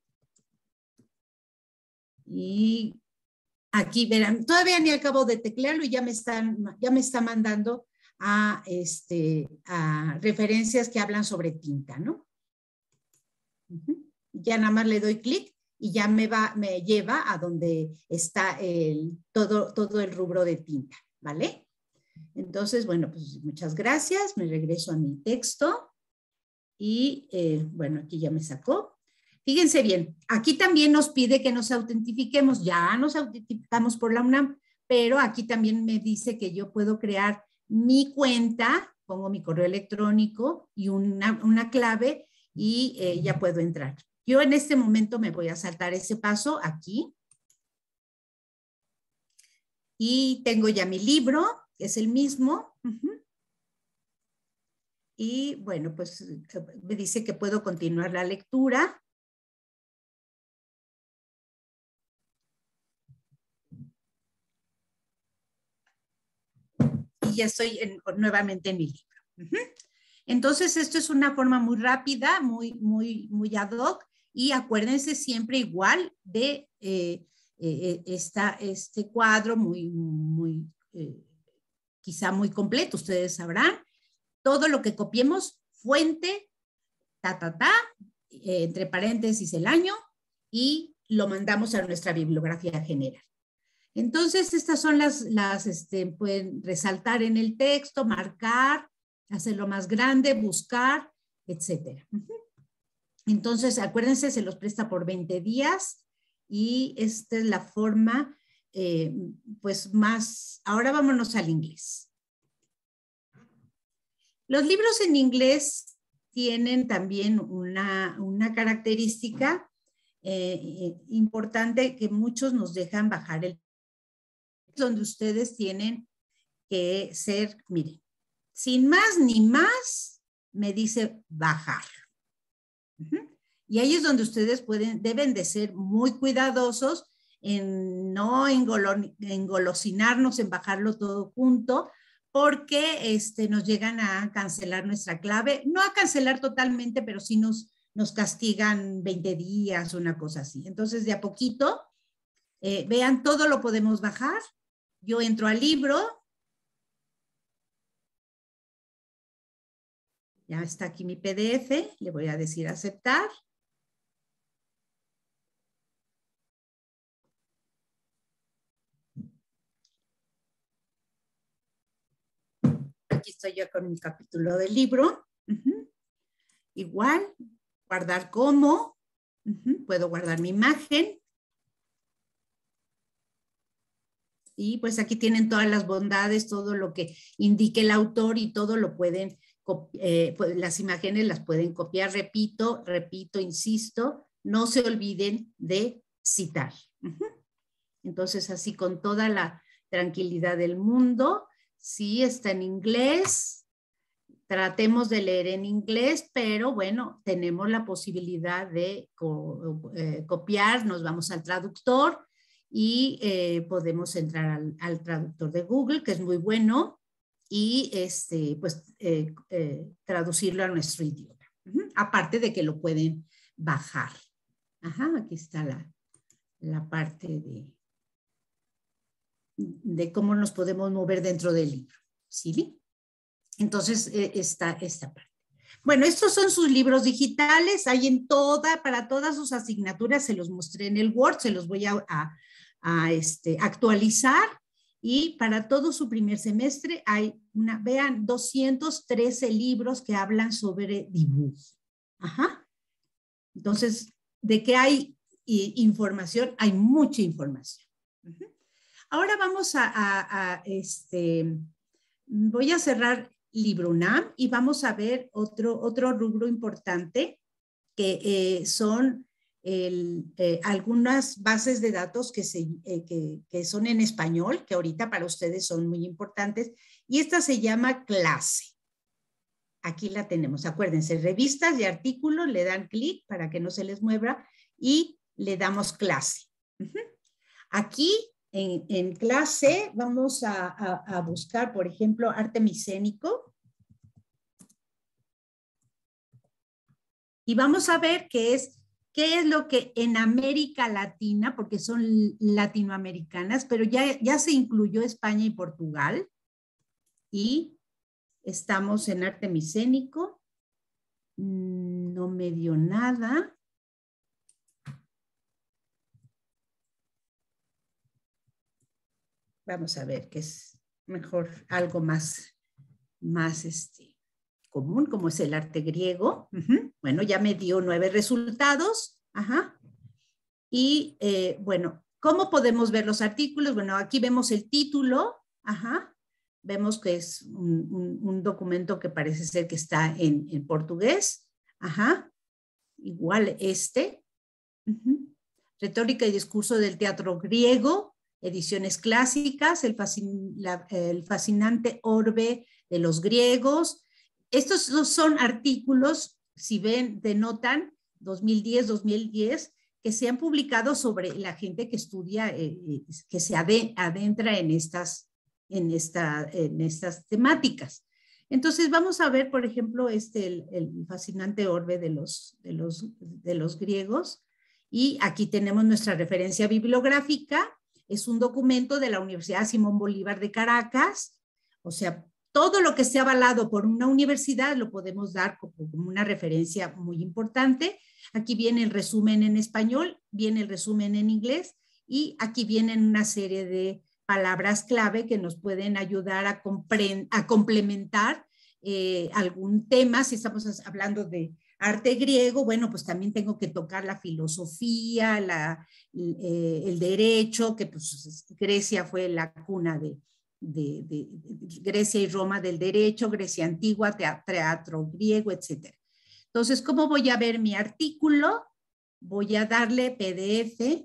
Y aquí verán, todavía ni acabo de teclearlo y ya me está mandando a referencias que hablan sobre tinta, ¿no? Ya nada más le doy clic y ya me lleva a donde está todo el rubro de tinta, ¿vale? Entonces, bueno, pues muchas gracias. Me regreso a mi texto y, bueno, aquí ya me sacó. Fíjense bien, aquí también nos pide que nos autentifiquemos. Ya nos autentificamos por la UNAM, pero aquí también me dice que yo puedo crear mi cuenta, pongo mi correo electrónico y una clave y ya puedo entrar. Yo en este momento me voy a saltar ese paso aquí. Y tengo ya mi libro, que es el mismo. Y bueno, pues me dice que puedo continuar la lectura. Y ya estoy nuevamente en mi libro. Entonces, esto es una forma muy rápida, muy ad hoc. Y acuérdense siempre igual de este cuadro quizá muy completo, ustedes sabrán. Todo lo que copiemos, fuente, entre paréntesis el año, y lo mandamos a nuestra bibliografía general. Entonces, estas son pueden resaltar en el texto, marcar, hacerlo más grande, buscar, etcétera. Entonces, acuérdense, se los presta por 20 días y esta es la forma, pues más, ahora vámonos al inglés. Los libros en inglés tienen también una característica importante, que muchos nos dejan bajar donde ustedes tienen que ser, miren, sin más ni más, me dice bajar. Y ahí es donde ustedes deben de ser muy cuidadosos en no engolosinarnos en bajarlo todo junto, porque nos llegan a cancelar nuestra clave, no a cancelar totalmente, pero sí nos castigan 20 días, una cosa así. Entonces, de a poquito, vean, todo lo podemos bajar. Yo entro al libro. Ya está aquí mi PDF, le voy a decir aceptar. Aquí estoy yo con mi capítulo del libro. Igual, guardar como. Puedo guardar mi imagen. Y pues aquí tienen todas las bondades, todo lo que indique el autor y todo lo pueden pues las imágenes las pueden copiar, repito, insisto, no se olviden de citar. Entonces, así con toda la tranquilidad del mundo, sí está en inglés, tratemos de leer en inglés, pero bueno, tenemos la posibilidad de copiar, nos vamos al traductor y podemos entrar al traductor de Google, que es muy bueno, y pues traducirlo a nuestro idioma. Aparte de que lo pueden bajar. Ajá, aquí está la parte de cómo nos podemos mover dentro del libro. ¿Sí? Entonces, esta parte. Bueno, estos son sus libros digitales, hay en para todas sus asignaturas, se los mostré en el Word, se los voy a actualizar, y para todo su primer semestre hay vean, 213 libros que hablan sobre dibujo. Ajá. Entonces, ¿de qué hay información? Hay mucha información. Ahora vamos voy a cerrar Libro UNAM y vamos a ver otro rubro importante que son algunas bases de datos que son en español, que ahorita para ustedes son muy importantes, y esta se llama Clase. Aquí la tenemos, acuérdense, revistas y artículos, le dan clic para que no se les mueva y le damos Clase. Aquí en Clase vamos a buscar, por ejemplo, arte micénico. Y vamos a ver qué es lo que en América Latina, porque son latinoamericanas, pero ya se incluyó España y Portugal. Y estamos en arte micénico. No me dio nada. Vamos a ver qué es mejor, algo más común, como es el arte griego. Bueno, ya me dio 9 resultados. Ajá. Y bueno, ¿cómo podemos ver los artículos? Bueno, aquí vemos el título. Ajá. Vemos que es un documento que parece ser que está en portugués. Ajá. Igual Retórica y discurso del teatro griego, ediciones clásicas, el fascinante orbe de los griegos. Estos son artículos, si ven, denotan 2010, que se han publicado sobre la gente que estudia, que se adentra en estas temáticas. Entonces vamos a ver, por ejemplo, el fascinante orbe de los griegos, y aquí tenemos nuestra referencia bibliográfica. Es un documento de la Universidad Simón Bolívar de Caracas, o sea, todo lo que sea avalado por una universidad lo podemos dar como una referencia muy importante. Aquí viene el resumen en español, viene el resumen en inglés, y aquí vienen una serie de palabras clave que nos pueden ayudar a complementar algún tema. Si estamos hablando de arte griego, bueno, pues también tengo que tocar la filosofía, el derecho, que pues Grecia fue la cuna de Grecia y Roma del derecho, Grecia antigua, teatro griego, etc. Entonces, ¿cómo voy a ver mi artículo? Voy a darle PDF,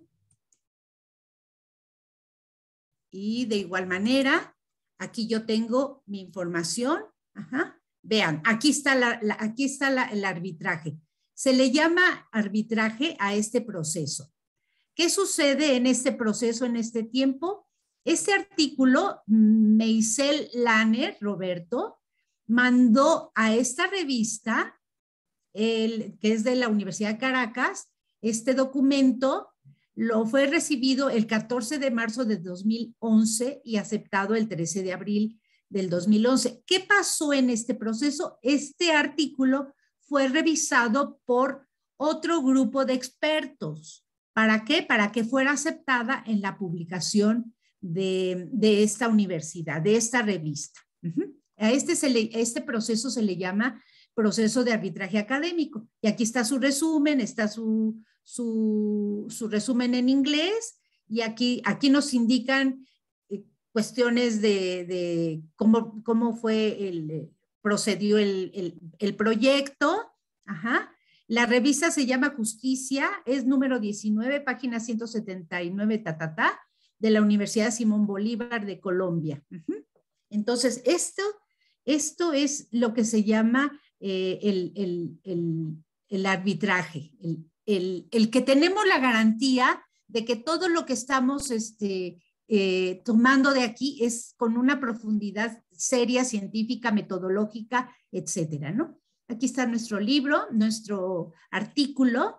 y de igual manera, aquí yo tengo mi información. Ajá. Vean, aquí está el arbitraje. Se le llama arbitraje a este proceso. ¿Qué sucede en este proceso, en este tiempo? Este artículo, Meisel Lanner, Roberto, mandó a esta revista, que es de la Universidad de Caracas. Este documento lo fue recibido el 14 de marzo de 2011 y aceptado el 13 de abril del 2011. ¿Qué pasó en este proceso? Este artículo fue revisado por otro grupo de expertos. ¿Para qué? Para que fuera aceptada en la publicación de esta universidad, de esta revista. A este proceso se le llama proceso de arbitraje académico. Y aquí está su resumen, está su resumen en inglés, y aquí nos indican cuestiones de cómo fue procedió el proyecto. Ajá. La revista se llama Justicia, es número 19, página 179, de la Universidad Simón Bolívar de Colombia. Entonces, esto es lo que se llama el arbitraje, el que tenemos la garantía de que todo lo que estamos tomando de aquí es con una profundidad seria, científica, metodológica, etcétera, ¿no? Aquí está nuestro libro, nuestro artículo.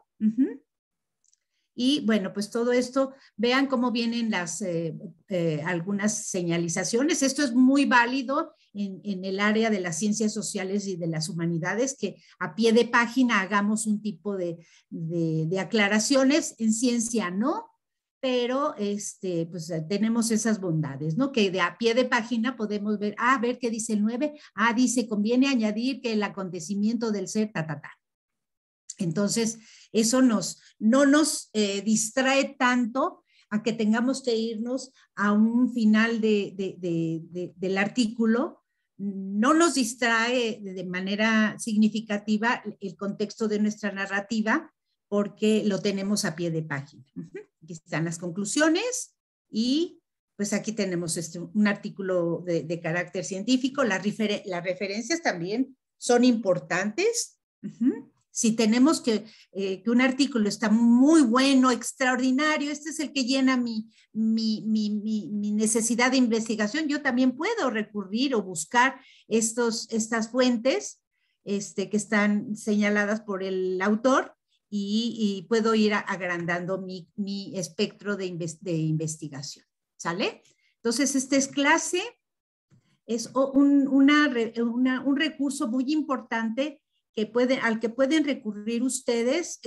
Y bueno, pues todo esto, vean cómo vienen algunas señalizaciones. Esto es muy válido en el área de las ciencias sociales y de las humanidades, que a pie de página hagamos un tipo de aclaraciones. En ciencia no, pero pues tenemos esas bondades, ¿no? Que de a pie de página podemos ver, a ver qué dice el 9, dice, conviene añadir que el acontecimiento del ser, Entonces, eso no nos distrae tanto a que tengamos que irnos a un final del artículo. No nos distrae de manera significativa el contexto de nuestra narrativa, porque lo tenemos a pie de página. Aquí están las conclusiones y pues aquí tenemos un artículo de carácter científico. Las referencias también son importantes. Si tenemos que un artículo está muy bueno, extraordinario, este es el que llena mi necesidad de investigación, yo también puedo recurrir o buscar estas fuentes que están señaladas por el autor, y puedo ir agrandando mi espectro de investigación. ¿Sale? Entonces, esta es clase, es un recurso muy importante al que pueden recurrir ustedes,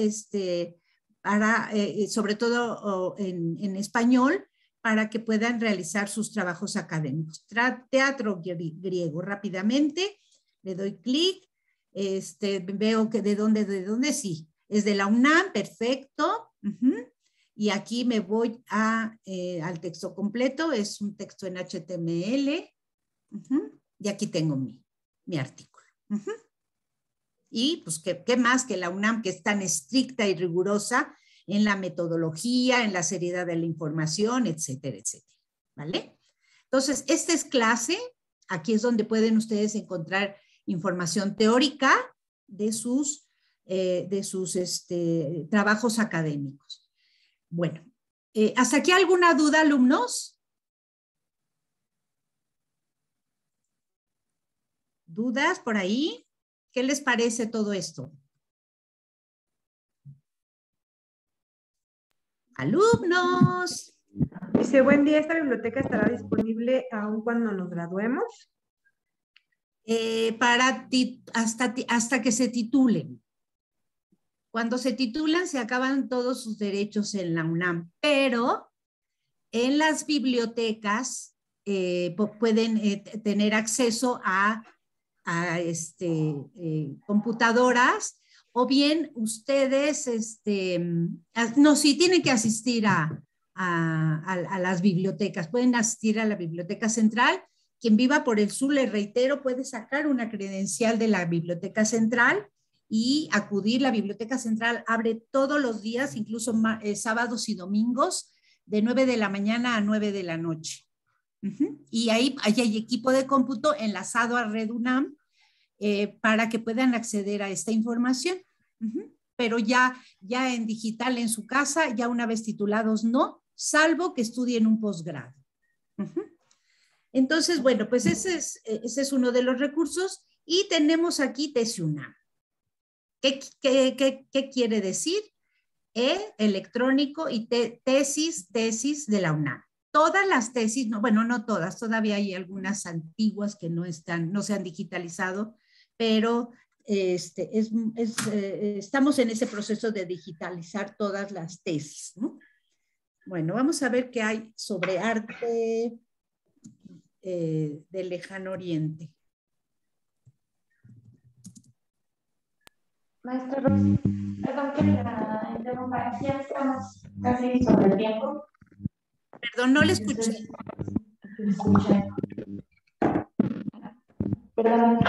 sobre todo en español, para que puedan realizar sus trabajos académicos. Teatro griego, rápidamente, le doy clic, veo que de dónde sí. Es de la UNAM, perfecto. Y aquí me voy al texto completo, es un texto en HTML. Y aquí tengo mi artículo. Y pues, ¿qué más que la UNAM, que es tan estricta y rigurosa en la metodología, en la seriedad de la información, etcétera, etcétera? ¿Vale? Entonces, esta es clase. Aquí es donde pueden ustedes encontrar información teórica de sus trabajos académicos. Bueno, ¿hasta aquí alguna duda, alumnos? ¿Dudas por ahí? ¿Qué les parece todo esto? Alumnos. Dice, buen día, ¿esta biblioteca estará disponible aún cuando nos graduemos? Hasta que se titulen. Cuando se titulan se acaban todos sus derechos en la UNAM, pero en las bibliotecas pueden tener acceso a computadoras, o bien ustedes, sí tienen que asistir a las bibliotecas, pueden asistir a la Biblioteca Central. Quien viva por el sur, les reitero, puede sacar una credencial de la Biblioteca Central y acudir. La Biblioteca Central abre todos los días, incluso sábados y domingos, de 9 de la mañana a 9 de la noche. Y ahí hay equipo de cómputo enlazado a Red UNAM para que puedan acceder a esta información. Pero ya en digital en su casa, ya una vez titulados no, salvo que estudien un posgrado. Entonces, bueno, pues ese es uno de los recursos. Y tenemos aquí TesiUNAM. ¿Qué quiere decir? Electrónico y tesis de la UNAM. Todas las tesis, no todas, todavía hay algunas antiguas que no se han digitalizado, pero estamos en ese proceso de digitalizar todas las tesis, ¿no? Bueno, vamos a ver qué hay sobre arte del Lejano Oriente. Maestra Rosy, perdón que la interrumpa, ya estamos casi sobre el tiempo. Perdón, no le escuché. Perdón.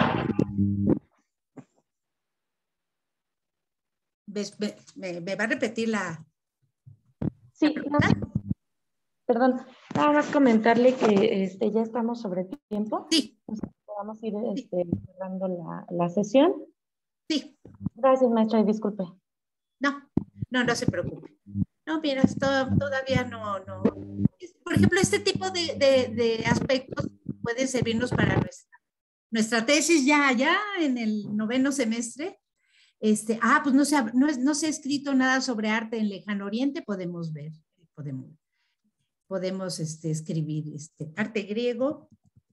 ¿Me va a repetir la Sí, pregunta? Perdón, nada más comentarle que ya estamos sobre tiempo. Sí. Vamos a ir cerrando la sesión. Sí. Gracias, maestra, y disculpe. No se preocupe. No, mira, todavía no. Por ejemplo, este tipo de aspectos pueden servirnos para nuestra tesis ya en el 9º semestre. Pues no se ha escrito nada sobre arte en Lejano Oriente, podemos ver, podemos escribir arte griego.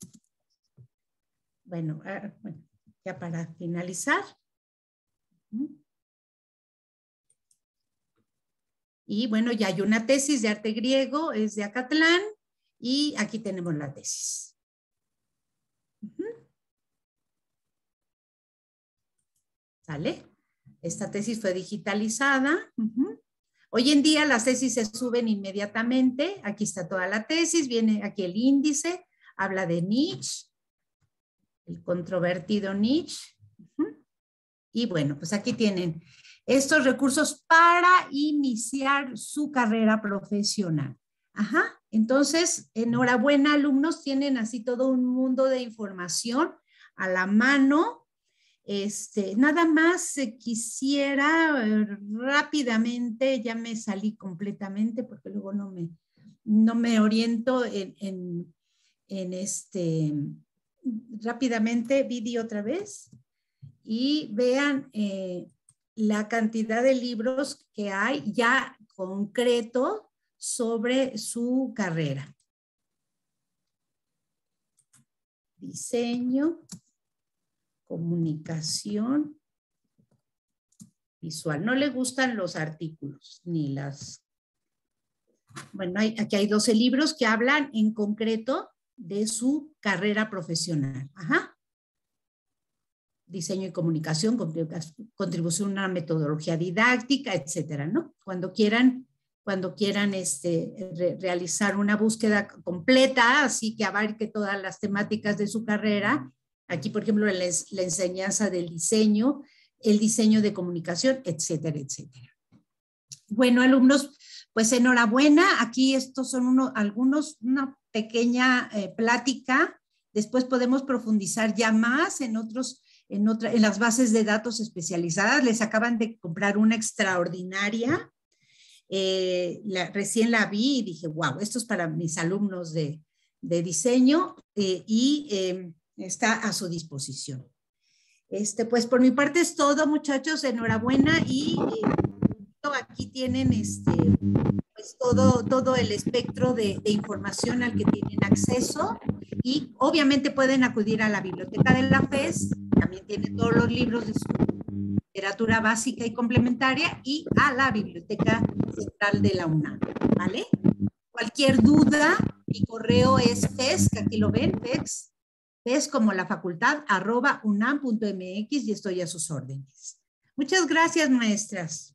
Bueno, ya para finalizar. Y bueno, ya hay una tesis de arte griego, es de Acatlán, y aquí tenemos la tesis. ¿Sale? Esta tesis fue digitalizada. Hoy en día las tesis se suben inmediatamente. Aquí está toda la tesis, viene aquí el índice, habla de Nietzsche, el controvertido Nietzsche. Y bueno, pues aquí tienen estos recursos para iniciar su carrera profesional. Entonces, enhorabuena, alumnos, tienen así todo un mundo de información a la mano. Nada más quisiera rápidamente, ya me salí completamente porque luego no me oriento rápidamente, vídeo otra vez, y vean la cantidad de libros que hay ya concreto sobre su carrera. Diseño, comunicación visual. No le gustan los artículos ni las... Bueno, aquí hay 12 libros que hablan en concreto de su carrera profesional. Diseño y comunicación, contribución a una metodología didáctica, etcétera, ¿no? Cuando quieran realizar una búsqueda completa, así que abarque todas las temáticas de su carrera. Aquí, por ejemplo, la enseñanza del diseño, el diseño de comunicación, etcétera, etcétera. Bueno, alumnos, pues enhorabuena. Aquí estos son una pequeña plática. Después podemos profundizar ya más en las bases de datos especializadas. Les acaban de comprar una extraordinaria. Recién la vi y dije, wow, esto es para mis alumnos de diseño y está a su disposición. Pues por mi parte es todo, muchachos, enhorabuena y aquí tienen pues todo el espectro de información al que tienen acceso y obviamente pueden acudir a la biblioteca de la FES, también tienen todos los libros de su literatura básica y complementaria y a la Biblioteca Central de la UNAM, ¿vale? Cualquier duda, mi correo es FES, que aquí lo ven, FES como la facultad, @unam.mx y estoy a sus órdenes. Muchas gracias, maestras.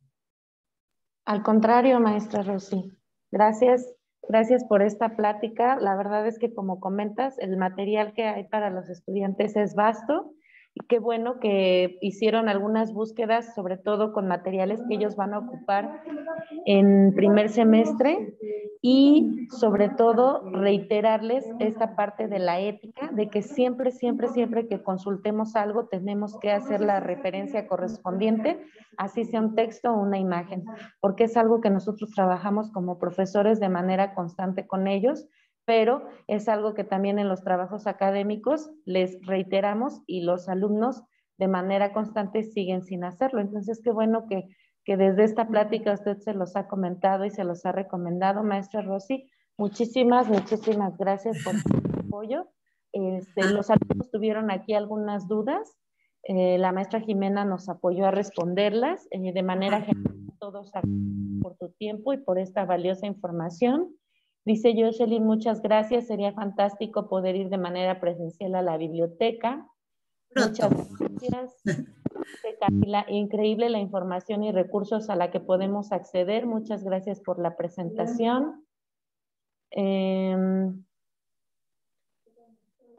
Al contrario, maestra Rosy. Gracias por esta plática. La verdad es que, como comentas, el material que hay para los estudiantes es vasto y qué bueno que hicieron algunas búsquedas, sobre todo con materiales que ellos van a ocupar en primer semestre y sobre todo reiterarles esta parte de la ética, de que siempre que consultemos algo tenemos que hacer la referencia correspondiente, así sea un texto o una imagen, porque es algo que nosotros trabajamos como profesores de manera constante con ellos, pero es algo que también en los trabajos académicos les reiteramos y los alumnos de manera constante siguen sin hacerlo. Entonces, qué bueno que desde esta plática usted se los ha comentado y se los ha recomendado, maestra Rosy. Muchísimas gracias por su apoyo. Los alumnos tuvieron aquí algunas dudas. La maestra Jimena nos apoyó a responderlas. De manera general, todos por tu tiempo y por esta valiosa información. Dice Jocelyn, muchas gracias. Sería fantástico poder ir de manera presencial a la biblioteca. Pronto. Muchas gracias. Increíble la información y recursos a la que podemos acceder. Muchas gracias por la presentación.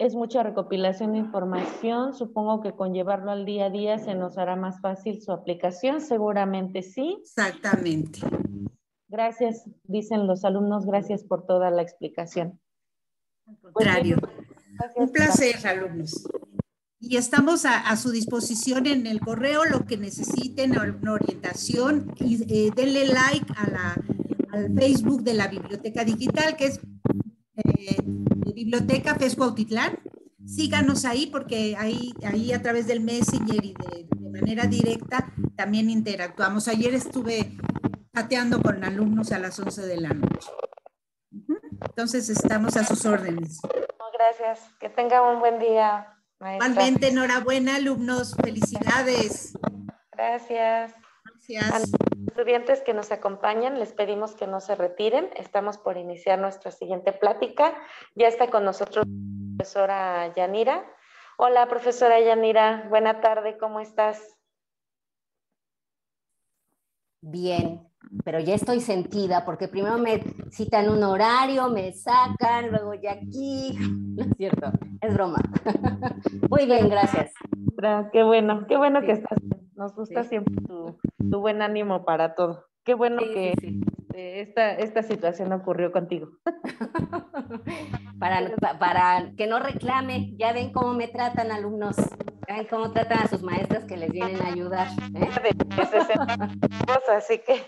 es mucha recopilación de información. Supongo que con llevarlo al día a día se nos hará más fácil su aplicación. Seguramente sí. Exactamente. Gracias, dicen los alumnos, gracias por toda la explicación. Al contrario. Gracias. Un placer, alumnos. Y estamos a su disposición en el correo, lo que necesiten, una orientación, y denle like al Facebook de la Biblioteca Digital, que es Biblioteca FES Cuautitlán. Síganos ahí porque ahí a través del Messenger y de manera directa también interactuamos. Ayer estuve chateando con alumnos a las 11 de la noche. Entonces estamos a sus órdenes. Gracias, que tengan un buen día, maestra. Igualmente, enhorabuena, alumnos, felicidades. Gracias. Gracias. A los estudiantes que nos acompañan, les pedimos que no se retiren. Estamos por iniciar nuestra siguiente plática. Ya está con nosotros la profesora Yanira. Hola, profesora Yanira. Buena tarde, ¿cómo estás? Bien, pero ya estoy sentida porque primero me citan un horario, me sacan, luego ya aquí. No es cierto, es broma. Muy bien, gracias. Qué bueno Sí. que estás. Nos gusta Sí. siempre tu buen ánimo para todo. Qué bueno Sí, que sí. esta situación ocurrió contigo. Para que no reclame, ya ven cómo me tratan alumnos, ya ven cómo tratan a sus maestras que les vienen a ayudar. Así que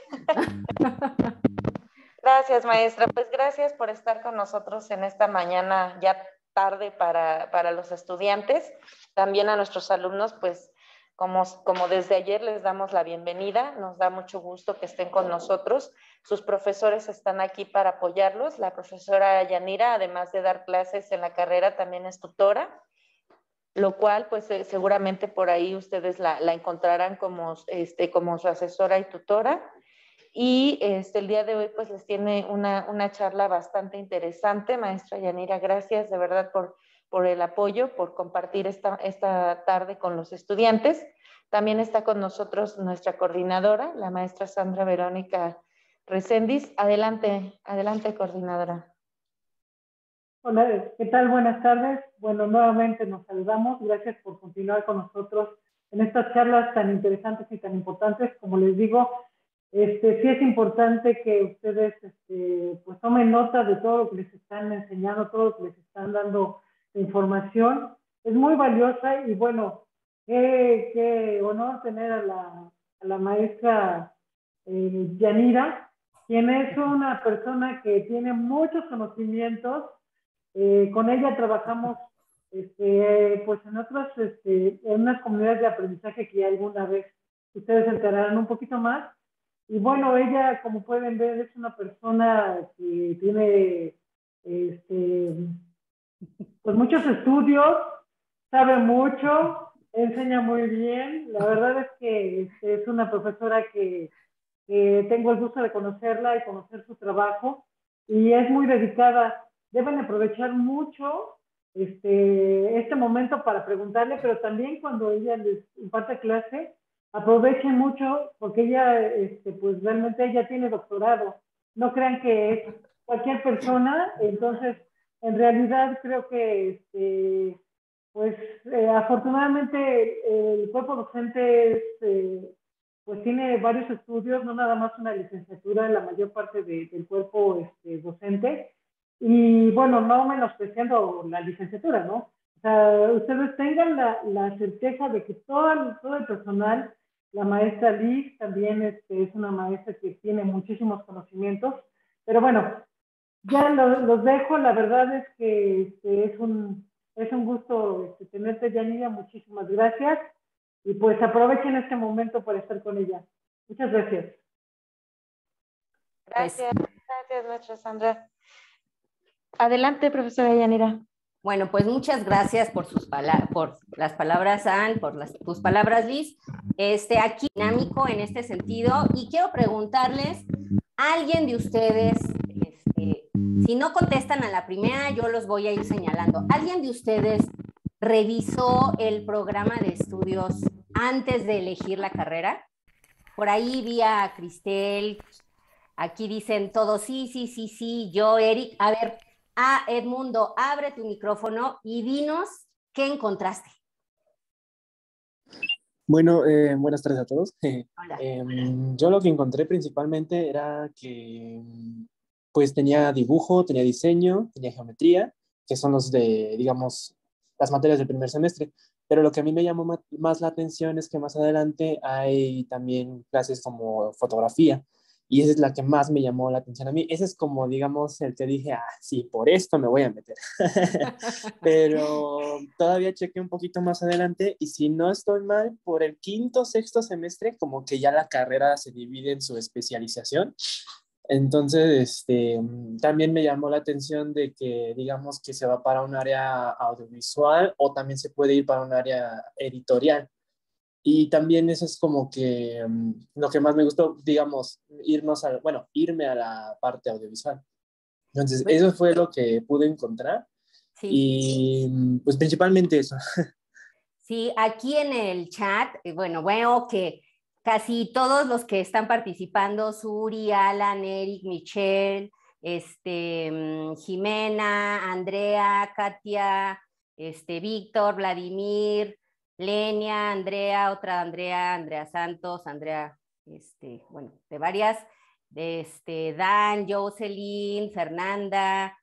gracias, maestra. Pues gracias por estar con nosotros en esta mañana ya tarde para los estudiantes. También a nuestros alumnos, pues como desde ayer les damos la bienvenida. Nos da mucho gusto que estén con nosotros. Sus profesores están aquí para apoyarlos. La profesora Yanira, además de dar clases en la carrera, también es tutora, lo cual pues seguramente por ahí ustedes la encontrarán como su asesora y tutora. Y el día de hoy pues les tiene una charla bastante interesante. Maestra Yanira, gracias de verdad por el apoyo, por compartir esta tarde con los estudiantes. También está con nosotros nuestra coordinadora, la maestra Sandra Verónica Recendis. Adelante, coordinadora. Hola, ¿qué tal? Buenas tardes. Bueno, nuevamente nos saludamos. Gracias por continuar con nosotros en estas charlas tan interesantes y tan importantes. Como les digo, sí es importante que ustedes pues tomen nota de todo lo que les están enseñando, todo lo que les están dando de información. Es muy valiosa y bueno, qué honor tener a la maestra Yanira, quien es una persona que tiene muchos conocimientos. Con ella trabajamos pues en otras, en unas comunidades de aprendizaje que alguna vez ustedes se enterarán un poquito más. Y bueno, ella, como pueden ver, es una persona que tiene pues muchos estudios, sabe mucho, enseña muy bien. La verdad es que es una profesora que tengo el gusto de conocerla y conocer su trabajo, y es muy dedicada. Deben aprovechar mucho este momento para preguntarle, pero también cuando ella les imparte clase, aprovechen mucho porque ella, pues realmente ella tiene doctorado. No crean que es cualquier persona. Entonces, en realidad creo que, pues afortunadamente el cuerpo docente pues tiene varios estudios, no nada más una licenciatura en la mayor parte del cuerpo docente. Y bueno, no menospreciando la licenciatura, ¿no? O sea, ustedes tengan la certeza de que todo el personal, la maestra Liz también es una maestra que tiene muchísimos conocimientos. Pero bueno, ya los dejo. La verdad es que es un gusto tenerte, Yanira. Muchísimas gracias. Y pues aprovechen este momento para estar con ella. Muchas gracias. Gracias, maestra Sandra. Adelante, profesora Yanira. Bueno, pues muchas gracias por las palabras, Ann, por tus palabras, Liz. Aquí dinámico en este sentido, y quiero preguntarles, ¿alguien de ustedes, si no contestan a la primera, yo los voy a ir señalando, ¿alguien de ustedes revisó el programa de estudios antes de elegir la carrera? Por ahí vi a Cristel, aquí dicen todos, sí, yo, Eric. A ver, Edmundo, abre tu micrófono y dinos qué encontraste. Bueno, buenas tardes a todos. Hola. Yo lo que encontré principalmente era que pues tenía dibujo, tenía diseño, tenía geometría, que son los de, digamos, las materias del primer semestre. Pero lo que a mí me llamó más la atención es que más adelante hay también clases como fotografía. Y esa es la que más me llamó la atención a mí. Ese es como, digamos, el que dije, sí, por esto me voy a meter. Pero todavía chequé un poquito más adelante y si no estoy mal, por el quinto, sexto semestre, como que ya la carrera se divide en su especialización. Entonces, también me llamó la atención de que, digamos, que se va para un área audiovisual o también se puede ir para un área editorial. Y también eso es como que lo que más me gustó, digamos, irme a la parte audiovisual. Entonces, eso fue lo que pude encontrar. Sí. Y pues principalmente eso. Sí, aquí en el chat, bueno, veo que casi todos los que están participando, Suri, Alan, Eric, Michelle, Jimena, Andrea, Katia, Víctor, Vladimir, Lenia, Andrea, otra Andrea, Andrea Santos, Andrea, bueno, de varias, Dan, Jocelyn, Fernanda,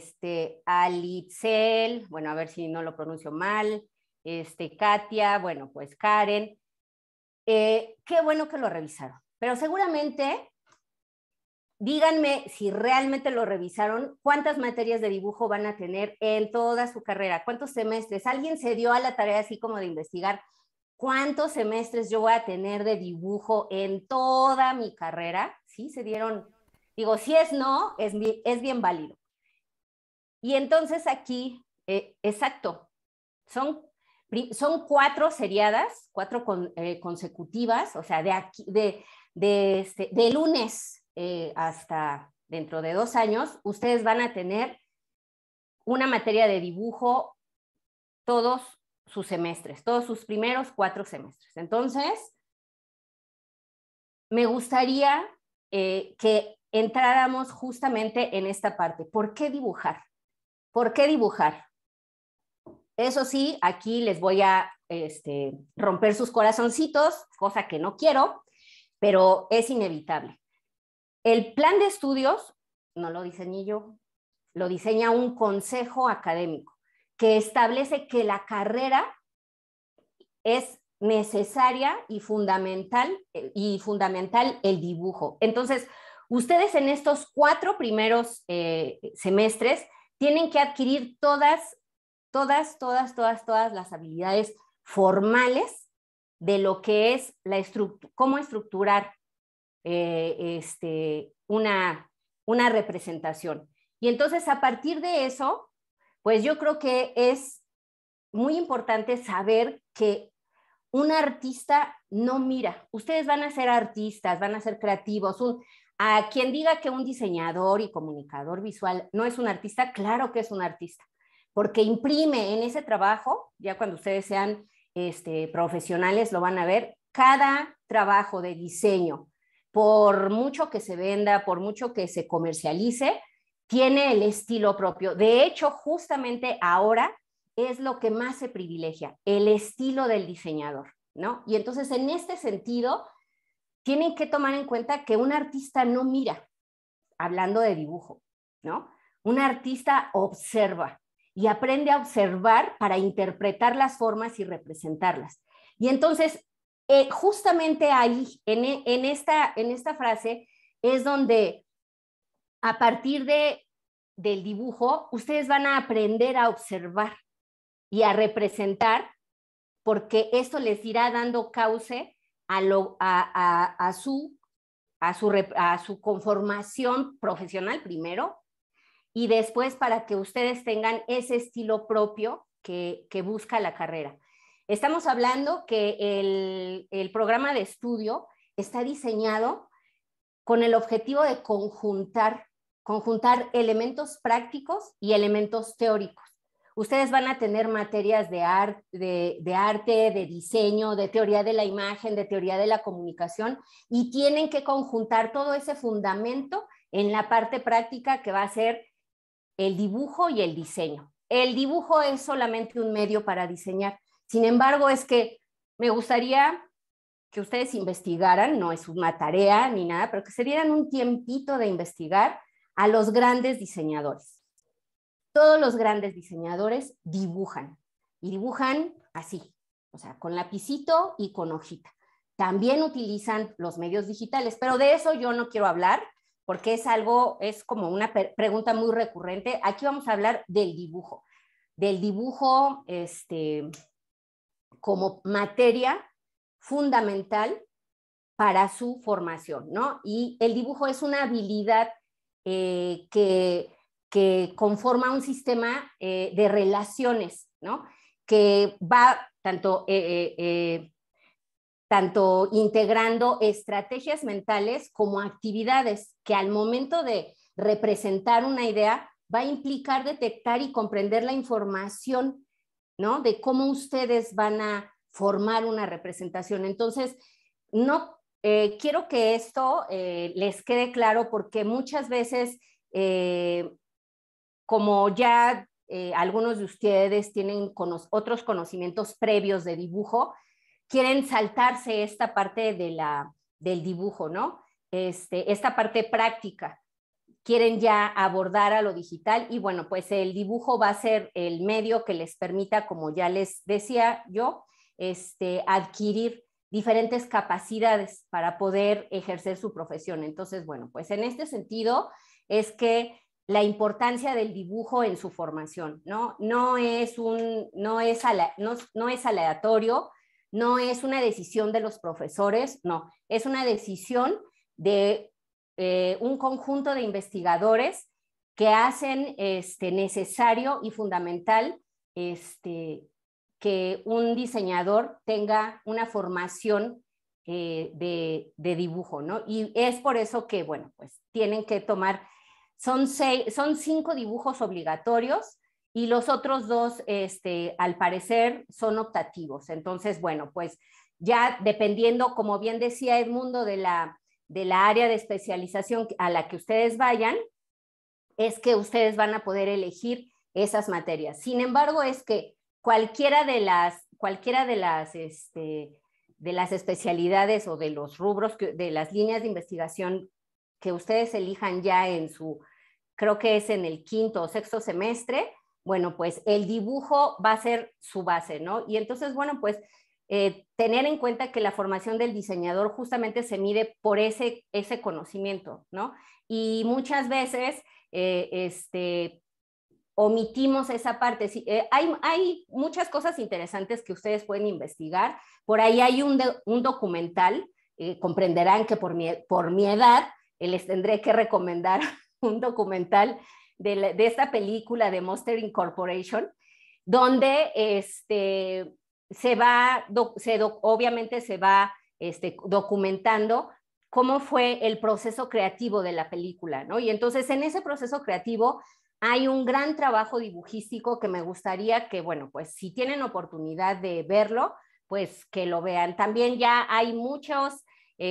Alitzel, bueno, a ver si no lo pronuncio mal, Katia, bueno, pues Karen. Qué bueno que lo revisaron, pero seguramente díganme si realmente lo revisaron, cuántas materias de dibujo van a tener en toda su carrera, cuántos semestres. ¿Alguien se dio a la tarea así como de investigar cuántos semestres yo voy a tener de dibujo en toda mi carrera? ¿Sí? Se dieron, digo, si es no, es bien válido. Y entonces aquí, exacto, son 4 seriadas, 4 consecutivas, o sea, de lunes hasta dentro de 2 años, ustedes van a tener una materia de dibujo todos sus semestres, todos sus primeros 4 semestres. Entonces, me gustaría que entráramos justamente en esta parte. ¿Por qué dibujar? ¿Por qué dibujar? Eso sí, aquí les voy a romper sus corazoncitos, cosa que no quiero, pero es inevitable. El plan de estudios no lo diseñé yo, lo diseña un consejo académico que establece que la carrera es necesaria y fundamental el dibujo. Entonces, ustedes en estos 4 primeros semestres tienen que adquirir todas las habilidades formales de lo que es cómo estructurar una representación. Y entonces a partir de eso, pues yo creo que es muy importante saber que un artista no mira. Ustedes van a ser artistas, van a ser creativos. A quien diga que un diseñador y comunicador visual no es un artista, claro que es un artista, porque imprime en ese trabajo, ya cuando ustedes sean profesionales lo van a ver, cada trabajo de diseño, por mucho que se venda, por mucho que se comercialice, tiene el estilo propio. De hecho, justamente ahora es lo que más se privilegia, el estilo del diseñador, ¿no? Y entonces, en este sentido, tienen que tomar en cuenta que un artista no mira, hablando de dibujo, ¿no? Un artista observa y aprende a observar para interpretar las formas y representarlas. Y entonces, justamente ahí, en esta frase, es donde a partir del dibujo, ustedes van a aprender a observar y a representar, porque esto les irá dando cauce a su conformación profesional primero, y después para que ustedes tengan ese estilo propio que busca la carrera. Estamos hablando que el programa de estudio está diseñado con el objetivo de conjuntar elementos prácticos y elementos teóricos. Ustedes van a tener materias de arte, de diseño, de teoría de la imagen, de teoría de la comunicación, y tienen que conjuntar todo ese fundamento en la parte práctica que va a ser el dibujo y el diseño. El dibujo es solamente un medio para diseñar. Sin embargo, es que me gustaría que ustedes investigaran, no es una tarea ni nada, pero que se dieran un tiempito de investigar a los grandes diseñadores. Todos los grandes diseñadores dibujan, y dibujan así, o sea, con lapicito y con hojita. También utilizan los medios digitales, pero de eso yo no quiero hablar, porque es como una pregunta muy recurrente. Aquí vamos a hablar del dibujo como materia fundamental para su formación, ¿no? Y el dibujo es una habilidad que conforma un sistema de relaciones, ¿no? Que va tanto integrando estrategias mentales como actividades que al momento de representar una idea va a implicar detectar y comprender la información, ¿no? De cómo ustedes van a formar una representación. Entonces, quiero que esto les quede claro, porque muchas veces, como ya algunos de ustedes tienen otros conocimientos previos de dibujo, quieren saltarse esta parte del dibujo, ¿no? Esta parte práctica. Quieren ya abordar a lo digital, y bueno, pues el dibujo va a ser el medio que les permita, como ya les decía yo, adquirir diferentes capacidades para poder ejercer su profesión. Entonces, bueno, pues en este sentido es que la importancia del dibujo en su formación, ¿no? No es aleatorio, no es una decisión de los profesores, no, es una decisión de un conjunto de investigadores que hacen necesario y fundamental que un diseñador tenga una formación de dibujo, ¿no? Y es por eso que, bueno, pues tienen que tomar, son 5 dibujos obligatorios, y los otros 2, al parecer, son optativos. Entonces, bueno, pues ya dependiendo, como bien decía Edmundo, de la área de especialización a la que ustedes vayan, es que ustedes van a poder elegir esas materias. Sin embargo, es que cualquiera de las especialidades o de los rubros, de las líneas de investigación que ustedes elijan ya creo que es en el 5º o 6º semestre, bueno, pues el dibujo va a ser su base, ¿no? Y entonces, bueno, pues tener en cuenta que la formación del diseñador justamente se mide por ese conocimiento, ¿no? Y muchas veces omitimos esa parte. Sí, hay muchas cosas interesantes que ustedes pueden investigar. Por ahí hay un documental, comprenderán que por mi edad les tendré que recomendar un documental de esta película de Monster Incorporation, donde obviamente se va documentando cómo fue el proceso creativo de la película, ¿no? Y entonces en ese proceso creativo hay un gran trabajo dibujístico que me gustaría que, bueno, pues si tienen oportunidad de verlo, pues que lo vean. También ya hay muchos,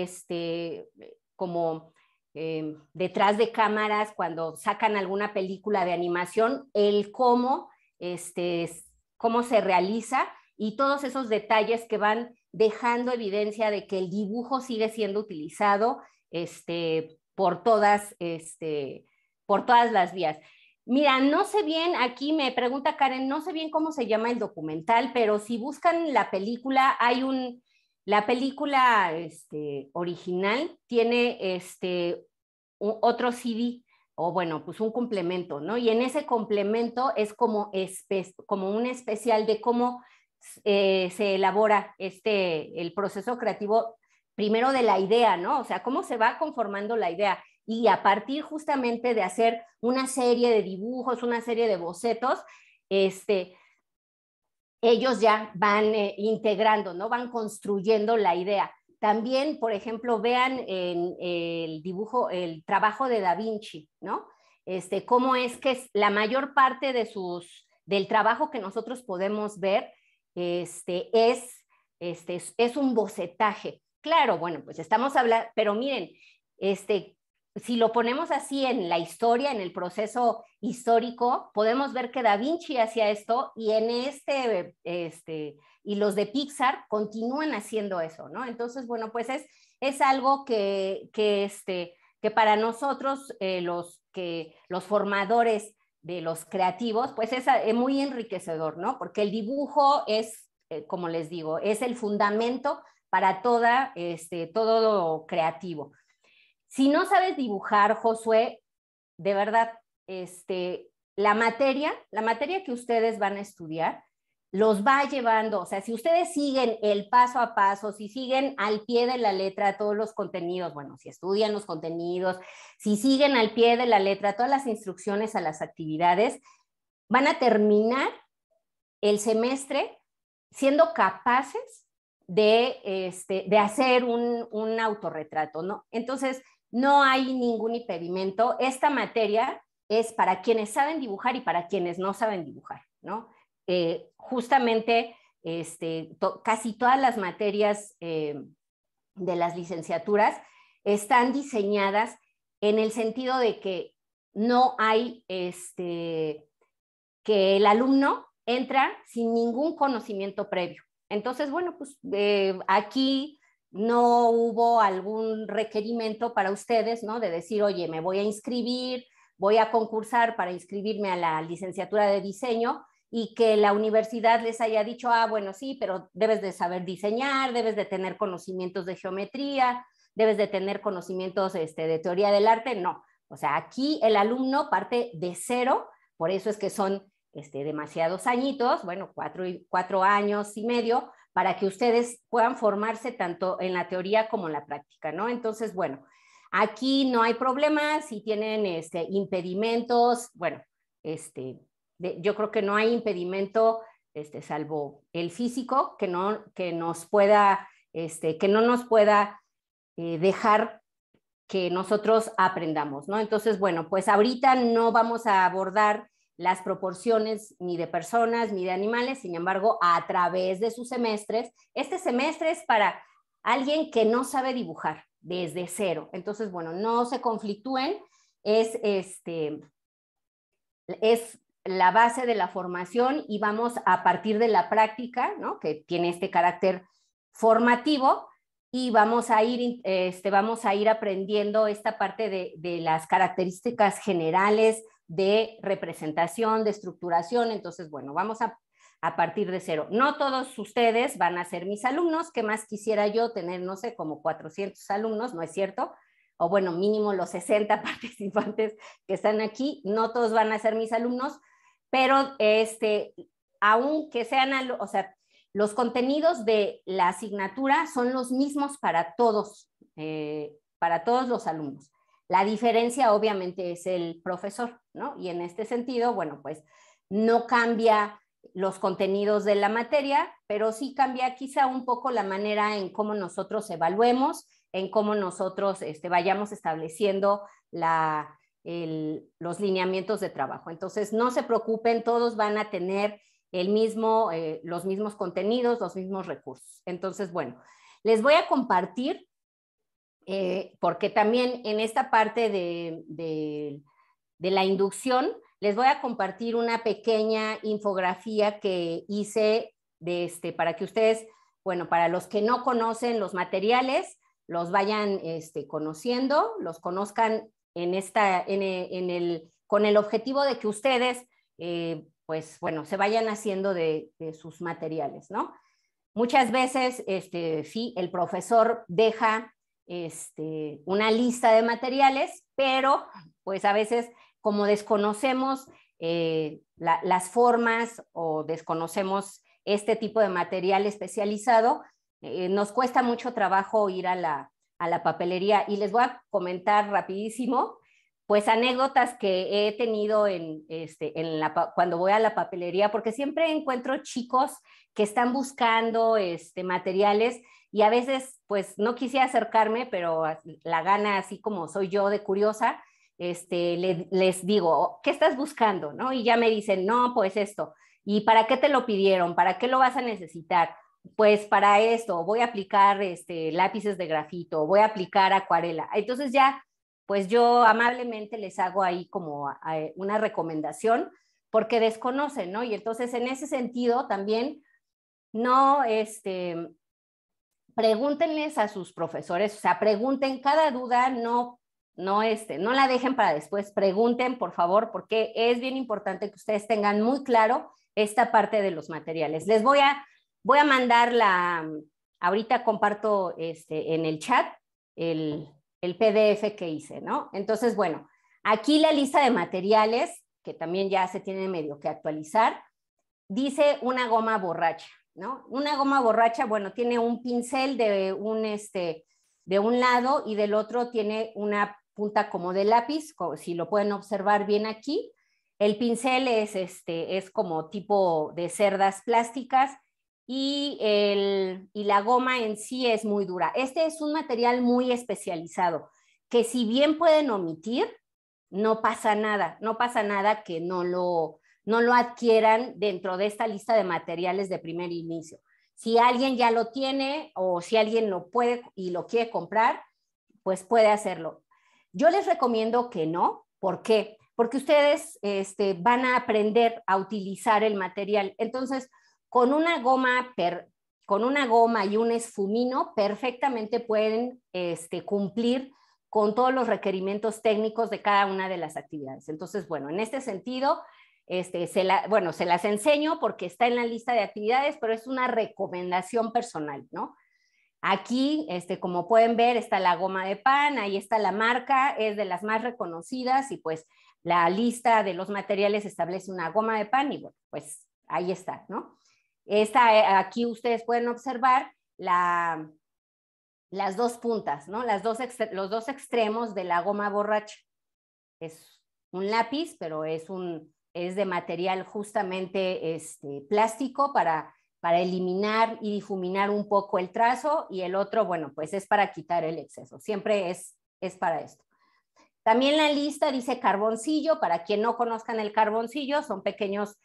como detrás de cámaras, cuando sacan alguna película de animación, cómo se realiza, y todos esos detalles que van dejando evidencia de que el dibujo sigue siendo utilizado por todas las vías. Mira, no sé bien, aquí me pregunta Karen, no sé bien cómo se llama el documental, pero si buscan la película, la película original tiene otro CD, o bueno, pues un complemento, ¿no? Y en ese complemento es como un especial de cómo se elabora el proceso creativo, primero de la idea, ¿no? O sea, cómo se va conformando la idea, y a partir justamente de hacer una serie de dibujos, una serie de bocetos, ellos ya van integrando, ¿no? Van construyendo la idea. También, por ejemplo, vean en el trabajo de Da Vinci, ¿no? Cómo es que la mayor parte del trabajo que nosotros podemos ver es un bocetaje. Claro, bueno, pues estamos hablando, pero miren, si lo ponemos así en la historia, en el proceso histórico, podemos ver que Da Vinci hacía esto y y los de Pixar continúan haciendo eso, ¿no? Entonces, bueno, pues es algo que para nosotros, los formadores de los creativos, pues es muy enriquecedor, ¿no? Porque el dibujo es, como les digo, es el fundamento para todo creativo. Si no sabes dibujar, Josué, de verdad, la materia que ustedes van a estudiar los va llevando, o sea, si ustedes siguen el paso a paso, si siguen al pie de la letra todos los contenidos, bueno, si estudian los contenidos, si siguen al pie de la letra todas las instrucciones a las actividades, van a terminar el semestre siendo capaces de hacer un autorretrato, ¿no? Entonces, no hay ningún impedimento. Esta materia es para quienes saben dibujar y para quienes no saben dibujar, ¿no? Justamente casi todas las materias de las licenciaturas están diseñadas en el sentido de que no hay que el alumno entra sin ningún conocimiento previo. Entonces, bueno, pues aquí no hubo algún requerimiento para ustedes, ¿no? De decir, oye, me voy a inscribir, voy a concursar para inscribirme a la licenciatura de diseño, y que la universidad les haya dicho, bueno, sí, pero debes de saber diseñar, debes de tener conocimientos de geometría, debes de tener conocimientos de teoría del arte. No, o sea, aquí el alumno parte de cero, por eso es que son demasiados añitos, bueno, 4 años y medio, para que ustedes puedan formarse tanto en la teoría como en la práctica, ¿no? Entonces, bueno, aquí no hay problema. Si tienen impedimentos, bueno, yo creo que no hay impedimento, salvo el físico, que no nos pueda dejar que nosotros aprendamos, ¿no? Entonces, bueno, pues ahorita no vamos a abordar las proporciones ni de personas ni de animales, sin embargo, a través de sus semestres. Este semestre es para alguien que no sabe dibujar desde cero. Entonces, bueno, no se conflictúen, es la base de la formación y vamos a partir de la práctica, ¿no? Que tiene este carácter formativo, y vamos a ir aprendiendo esta parte de las características generales de representación, de estructuración. Entonces, bueno, vamos a partir de cero. No todos ustedes van a ser mis alumnos, que más quisiera yo tener, no sé, como 400 alumnos, ¿no es cierto? O bueno, mínimo los 60 participantes que están aquí, no todos van a ser mis alumnos, pero aunque sean, o sea, los contenidos de la asignatura son los mismos para todos los alumnos. La diferencia obviamente es el profesor, ¿no? Y en este sentido, bueno, pues no cambia los contenidos de la materia, pero sí cambia quizá un poco la manera en cómo nosotros evaluemos, en cómo nosotros vayamos estableciendo los lineamientos de trabajo. Entonces, no se preocupen, todos van a tener los mismos contenidos, los mismos recursos. Entonces, bueno, les voy a compartir, porque también en esta parte de la inducción, les voy a compartir una pequeña infografía que hice para que ustedes, bueno, para los que no conocen los materiales, los vayan conociendo, los conozcan con el objetivo de que ustedes, pues bueno, se vayan haciendo de sus materiales, ¿no? Muchas veces, sí, el profesor deja una lista de materiales, pero pues a veces como desconocemos las formas o desconocemos este tipo de material especializado, nos cuesta mucho trabajo ir a la papelería. Y les voy a comentar rapidísimo, pues anécdotas que he tenido cuando voy a la papelería, porque siempre encuentro chicos que están buscando materiales, y a veces pues no quisiera acercarme, pero la gana, así como soy yo de curiosa, les digo, ¿qué estás buscando? ¿No? Y ya me dicen, no, pues esto. ¿Y para qué te lo pidieron? ¿Para qué lo vas a necesitar? Pues para esto, voy a aplicar lápices de grafito, voy a aplicar acuarela. Entonces ya pues yo amablemente les hago ahí como una recomendación porque desconocen, ¿no? Y entonces en ese sentido también no, pregúntenles a sus profesores, o sea, pregunten cada duda, no la dejen para después, pregunten por favor, porque es bien importante que ustedes tengan muy claro esta parte de los materiales. Les voy a mandar ahorita comparto en el chat el PDF que hice, ¿no? Entonces, bueno, aquí la lista de materiales, que también ya se tiene medio que actualizar, dice una goma borracha, ¿no? Una goma borracha, bueno, tiene un pincel de un lado y del otro tiene una punta como de lápiz, si lo pueden observar bien aquí. El pincel es como tipo de cerdas plásticas y la goma en sí es muy dura. Este es un material muy especializado, que si bien pueden omitir, no pasa nada que no lo adquieran dentro de esta lista de materiales de primer inicio. Si alguien ya lo tiene o si alguien lo puede y lo quiere comprar, pues puede hacerlo. Yo les recomiendo que no. ¿Por qué? Porque ustedes van a aprender a utilizar el material. Entonces, con una goma y un esfumino, perfectamente pueden cumplir con todos los requerimientos técnicos de cada una de las actividades. Entonces, bueno, en este sentido, se las enseño porque está en la lista de actividades, pero es una recomendación personal, ¿no? Aquí, como pueden ver, está la goma de pan, ahí está la marca, es de las más reconocidas y pues la lista de los materiales establece una goma de pan y bueno, pues ahí está, ¿no? Aquí ustedes pueden observar las dos puntas, ¿no? Los dos extremos de la goma borracha. Es un lápiz, pero es de material justamente plástico para eliminar y difuminar un poco el trazo, y el otro, bueno, pues es para quitar el exceso. Siempre es para esto. También la lista dice carboncillo. Para quien no conozcan el carboncillo, son pequeños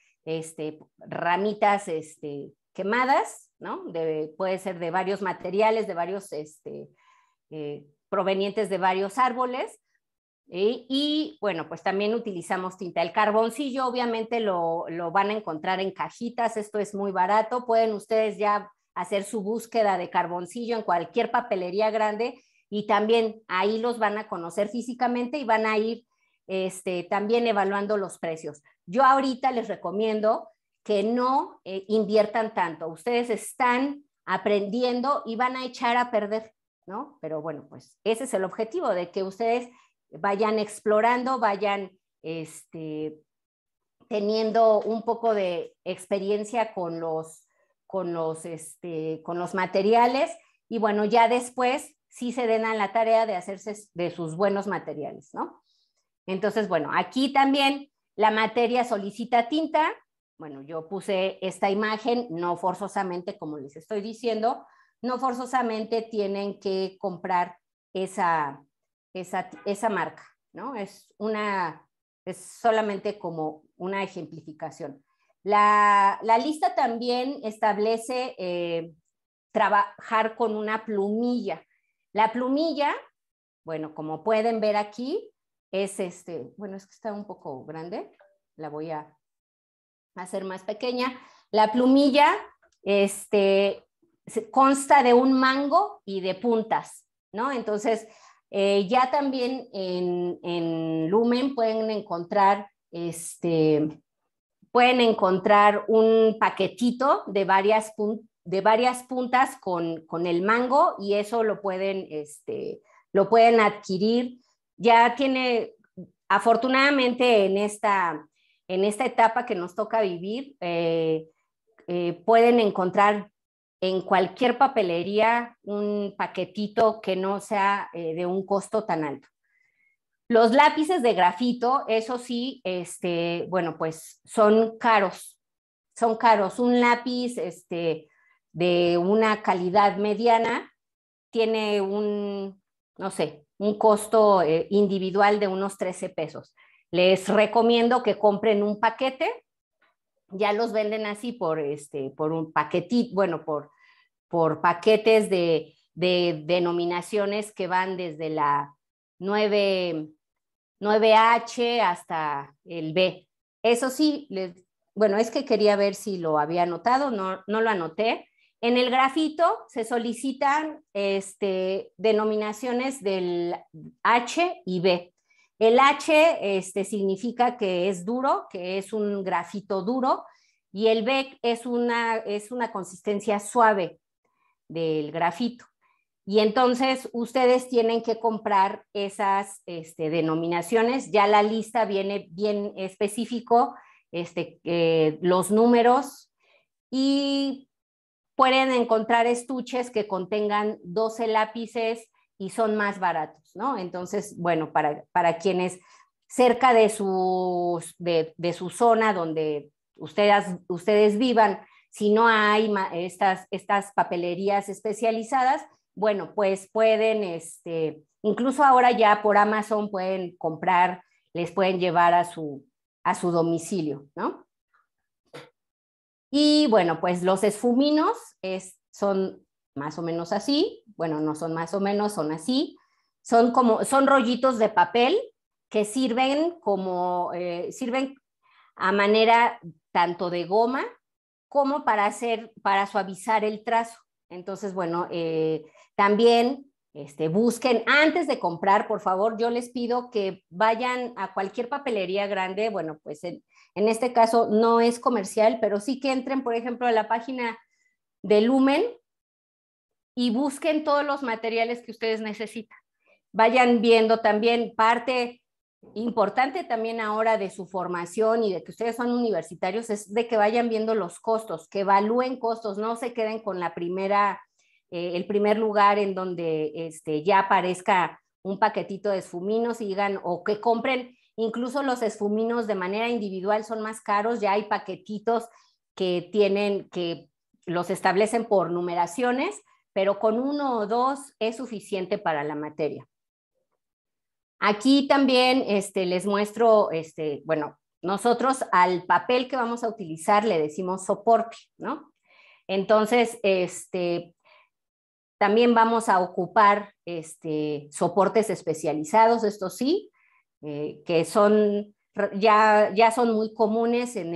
ramitas quemadas, ¿no? Puede ser de varios materiales, de varios provenientes de varios árboles. Y bueno, pues también utilizamos tinta. El carboncillo obviamente lo van a encontrar en cajitas, esto es muy barato. Pueden ustedes ya hacer su búsqueda de carboncillo en cualquier papelería grande y también ahí los van a conocer físicamente y van a ir también evaluando los precios. Yo ahorita les recomiendo que no inviertan tanto. Ustedes están aprendiendo y van a echar a perder, ¿no? Pero bueno, pues ese es el objetivo, de que ustedes vayan explorando, vayan teniendo un poco de experiencia con los materiales y bueno, ya después sí se den a la tarea de hacerse de sus buenos materiales, ¿no? Entonces, bueno, aquí también la materia solicita tinta. Bueno, yo puse esta imagen, no forzosamente, como les estoy diciendo, no forzosamente tienen que comprar esa marca, ¿no? Es solamente como una ejemplificación. La lista también establece trabajar con una plumilla. La plumilla, bueno, como pueden ver aquí, es bueno, es que está un poco grande, la voy a hacer más pequeña. La plumilla consta de un mango y de puntas, ¿no? Entonces, ya también en Lumen pueden encontrar un paquetito de varias puntas con el mango, y eso lo pueden adquirir. Ya tiene, afortunadamente en esta etapa que nos toca vivir, pueden encontrar en cualquier papelería un paquetito que no sea de un costo tan alto. Los lápices de grafito, eso sí, bueno, pues son caros. Son caros. Un lápiz de una calidad mediana tiene no sé, un costo individual de unos 13 pesos. Les recomiendo que compren un paquete. Ya los venden así por un paquetito, bueno, por paquetes de denominaciones que van desde 9H hasta el B. Eso sí, bueno, es que quería ver si lo había anotado, no lo anoté. En el grafito se solicitan denominaciones del H y B. El H significa que es duro, que es un grafito duro, y el B es una consistencia suave del grafito. Y entonces ustedes tienen que comprar esas denominaciones. Ya la lista viene bien específico, los números, y pueden encontrar estuches que contengan 12 lápices y son más baratos, ¿no? Entonces, bueno, para quienes cerca de su zona donde ustedes vivan, si no hay estas papelerías especializadas, bueno, pues pueden, incluso ahora ya por Amazon pueden comprar, les pueden llevar a su domicilio, ¿no? Y bueno, pues los esfuminos son más o menos así, bueno, no son más o menos, son así, son rollitos de papel que sirven a manera tanto de goma como para suavizar el trazo. Entonces, bueno, también busquen, antes de comprar, por favor, yo les pido que vayan a cualquier papelería grande. Bueno, pues en este caso no es comercial, pero sí que entren, por ejemplo, a la página de Lumen y busquen todos los materiales que ustedes necesitan. Vayan viendo también parte importante también ahora de su formación y de que ustedes son universitarios, es de que vayan viendo los costos, que evalúen costos, no se queden con el primer lugar en donde ya aparezca un paquetito de esfuminos y digan, o que compren incluso los esfuminos de manera individual, son más caros, ya hay paquetitos que los establecen por numeraciones, pero con 1 o 2 es suficiente para la materia. Aquí también les muestro, bueno, nosotros al papel que vamos a utilizar le decimos soporte, ¿no? Entonces, también vamos a ocupar soportes especializados, esto sí, que ya son muy comunes en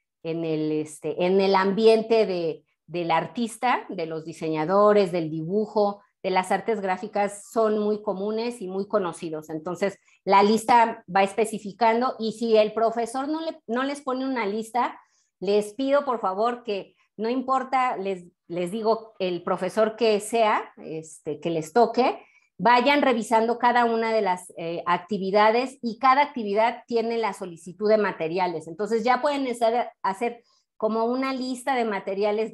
el ambiente del artista, de los diseñadores, del dibujo, de las artes gráficas, son muy comunes y muy conocidos. Entonces, la lista va especificando, y si el profesor no les pone una lista, les pido por favor que no importa, les digo, el profesor que sea, que les toque, vayan revisando cada una de las actividades, y cada actividad tiene la solicitud de materiales. Entonces ya pueden hacer como una lista de materiales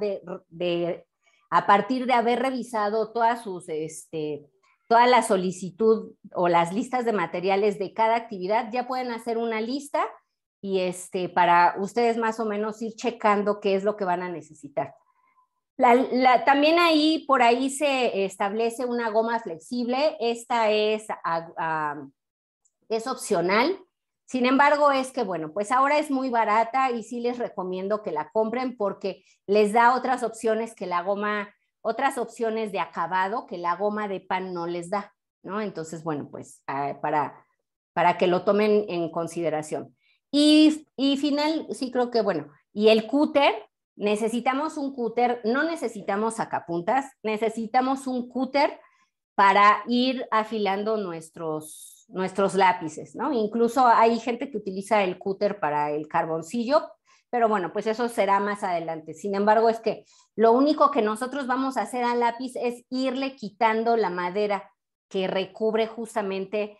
a partir de haber revisado toda la solicitud o las listas de materiales de cada actividad. Ya pueden hacer una lista y para ustedes más o menos ir checando qué es lo que van a necesitar. También por ahí se establece una goma flexible. Esta es opcional. Sin embargo, es que, bueno, pues ahora es muy barata y sí les recomiendo que la compren porque les da otras opciones otras opciones de acabado que la goma de pan no les da, ¿no? Entonces, bueno, pues para que lo tomen en consideración. Y sí creo que, bueno, y el cúter, necesitamos un cúter, no necesitamos sacapuntas, necesitamos un cúter para ir afilando nuestros lápices, ¿no? Incluso hay gente que utiliza el cúter para el carboncillo, pero bueno, pues eso será más adelante. Sin embargo, es que lo único que nosotros vamos a hacer al lápiz es irle quitando la madera que recubre justamente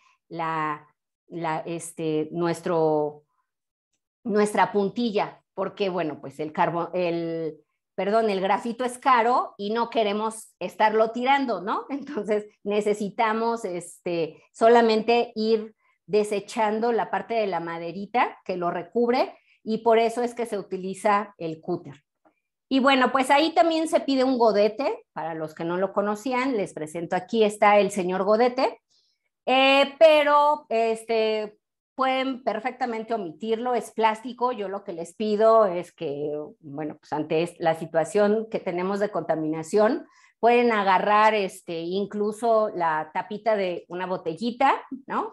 nuestra puntilla, porque bueno, pues el grafito es caro y no queremos estarlo tirando, ¿no? Entonces necesitamos solamente ir desechando la parte de la maderita que lo recubre, y por eso es que se utiliza el cúter. Y bueno, pues ahí también se pide un godete. Para los que no lo conocían, les presento, aquí está el señor godete, pero pueden perfectamente omitirlo, es plástico. Yo lo que les pido es que, bueno, pues ante la situación que tenemos de contaminación, pueden agarrar incluso la tapita de una botellita, ¿no?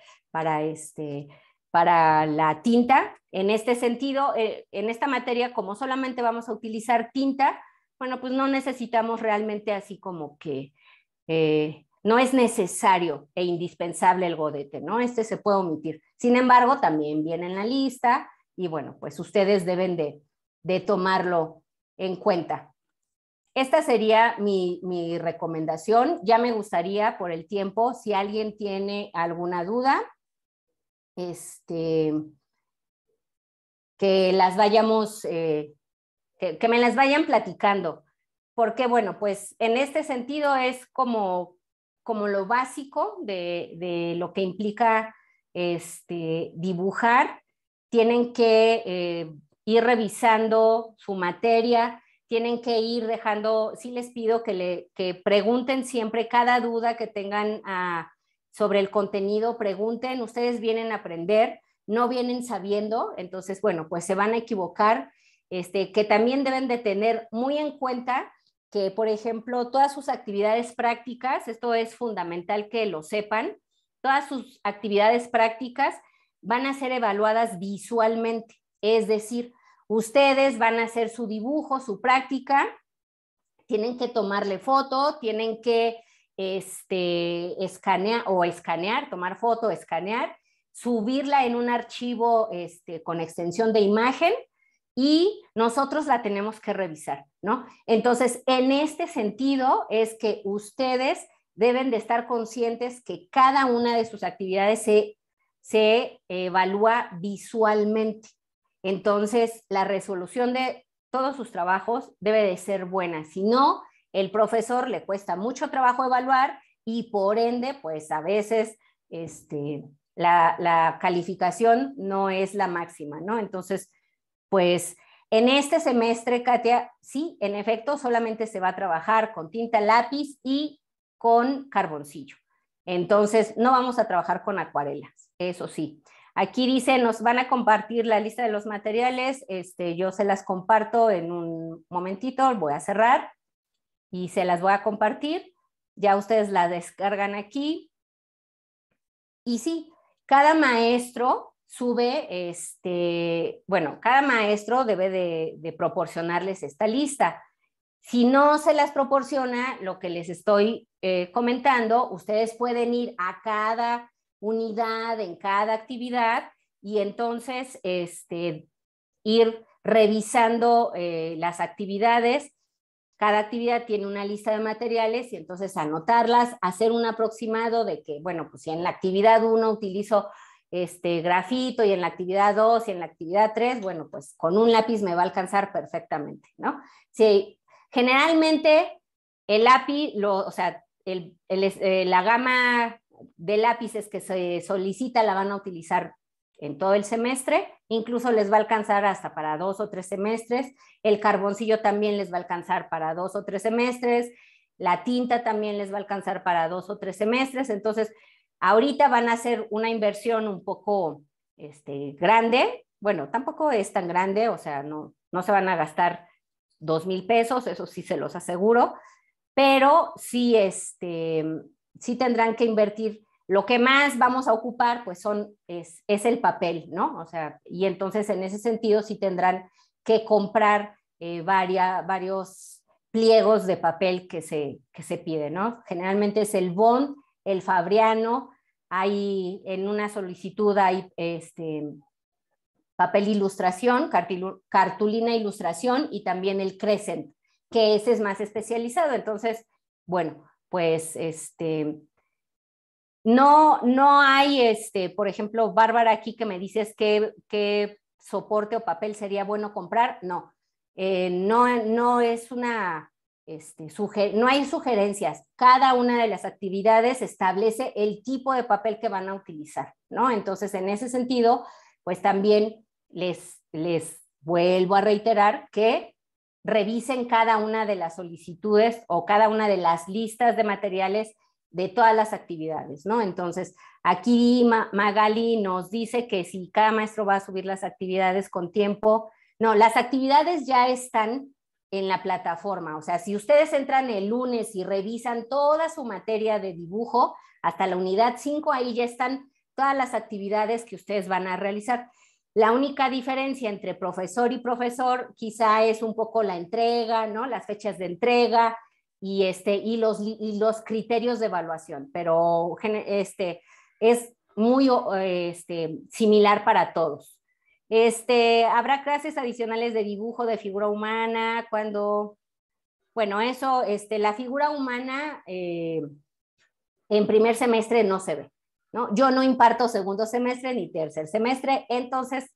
Para la tinta. En este sentido, en esta materia, como solamente vamos a utilizar tinta, bueno, pues no necesitamos realmente así como que no es necesario e indispensable el godete, ¿no? Se puede omitir. Sin embargo, también viene en la lista y bueno, pues ustedes deben de tomarlo en cuenta. Esta sería mi recomendación. Ya me gustaría, por el tiempo, si alguien tiene alguna duda, que las vayamos, que me las vayan platicando. Porque, bueno, pues en este sentido es como lo básico de lo que implica dibujar. Tienen que ir revisando su materia, tienen que ir dejando, sí les pido que pregunten siempre cada duda que tengan sobre el contenido, pregunten, ustedes vienen a aprender, no vienen sabiendo, entonces, bueno, pues se van a equivocar, que también deben de tener muy en cuenta que, por ejemplo, todas sus actividades prácticas, esto es fundamental que lo sepan, todas sus actividades prácticas van a ser evaluadas visualmente, es decir, ustedes van a hacer su dibujo, su práctica, tienen que tomarle foto, tienen que escanear, tomar foto, escanear, subirla en un archivo con extensión de imagen y nosotros la tenemos que revisar, ¿no? Entonces, en este sentido es que ustedes deben de estar conscientes que cada una de sus actividades se evalúa visualmente. Entonces, la resolución de todos sus trabajos debe de ser buena. Si no, el profesor le cuesta mucho trabajo evaluar y por ende, pues a veces la calificación no es la máxima, ¿no? Entonces, pues en este semestre, Katia, sí, en efecto, solamente se va a trabajar con tinta lápiz y con carboncillo. Entonces, no vamos a trabajar con acuarelas, eso sí. Aquí dice, nos van a compartir la lista de los materiales, yo se las comparto en un momentito, voy a cerrar y se las voy a compartir. Ya ustedes la descargan aquí. Y sí, cada maestro sube, cada maestro debe de proporcionarles esta lista. Si no se las proporciona, lo que les estoy comentando, ustedes pueden ir a cada unidad, en cada actividad, y entonces ir revisando las actividades. Cada actividad tiene una lista de materiales y entonces anotarlas, hacer un aproximado de que, bueno, pues si en la actividad 1 utilizo grafito y en la actividad 2 y en la actividad 3, bueno, pues con un lápiz me va a alcanzar perfectamente, ¿no? Sí, generalmente el lápiz, la gama de lápices que se solicita la van a utilizar en todo el semestre, incluso les va a alcanzar hasta para 2 o 3 semestres, el carboncillo también les va a alcanzar para 2 o 3 semestres, la tinta también les va a alcanzar para 2 o 3 semestres, entonces ahorita van a hacer una inversión un poco grande, bueno, tampoco es tan grande, o sea, no se van a gastar 2,000 pesos, eso sí se los aseguro, pero sí, sí tendrán que invertir. Lo que más vamos a ocupar, pues es el papel, ¿no? O sea, y entonces en ese sentido sí tendrán que comprar varios pliegos de papel que se piden, ¿no? Generalmente es el bond, el fabriano, hay en una solicitud hay papel ilustración, cartulina ilustración y también el crescent, que ese es más especializado. Entonces, bueno, pues no hay, por ejemplo, Bárbara, aquí que me dices qué soporte o papel sería bueno comprar. No, no es una, no hay sugerencias. Cada una de las actividades establece el tipo de papel que van a utilizar, ¿no? Entonces, en ese sentido, pues también les vuelvo a reiterar que revisen cada una de las solicitudes o cada una de las listas de materiales de todas las actividades, ¿no? Entonces, aquí Magali nos dice que si cada maestro va a subir las actividades con tiempo, no, las actividades ya están en la plataforma. O sea, si ustedes entran el lunes y revisan toda su materia de dibujo, hasta la unidad 5, ahí ya están todas las actividades que ustedes van a realizar. La única diferencia entre profesor y profesor quizá es un poco la entrega, ¿no? Las fechas de entrega y los criterios de evaluación, pero es muy similar para todos. Habrá clases adicionales de dibujo de figura humana bueno, eso, la figura humana en primer semestre no se ve, ¿no? Yo no imparto segundo semestre ni tercer semestre, entonces,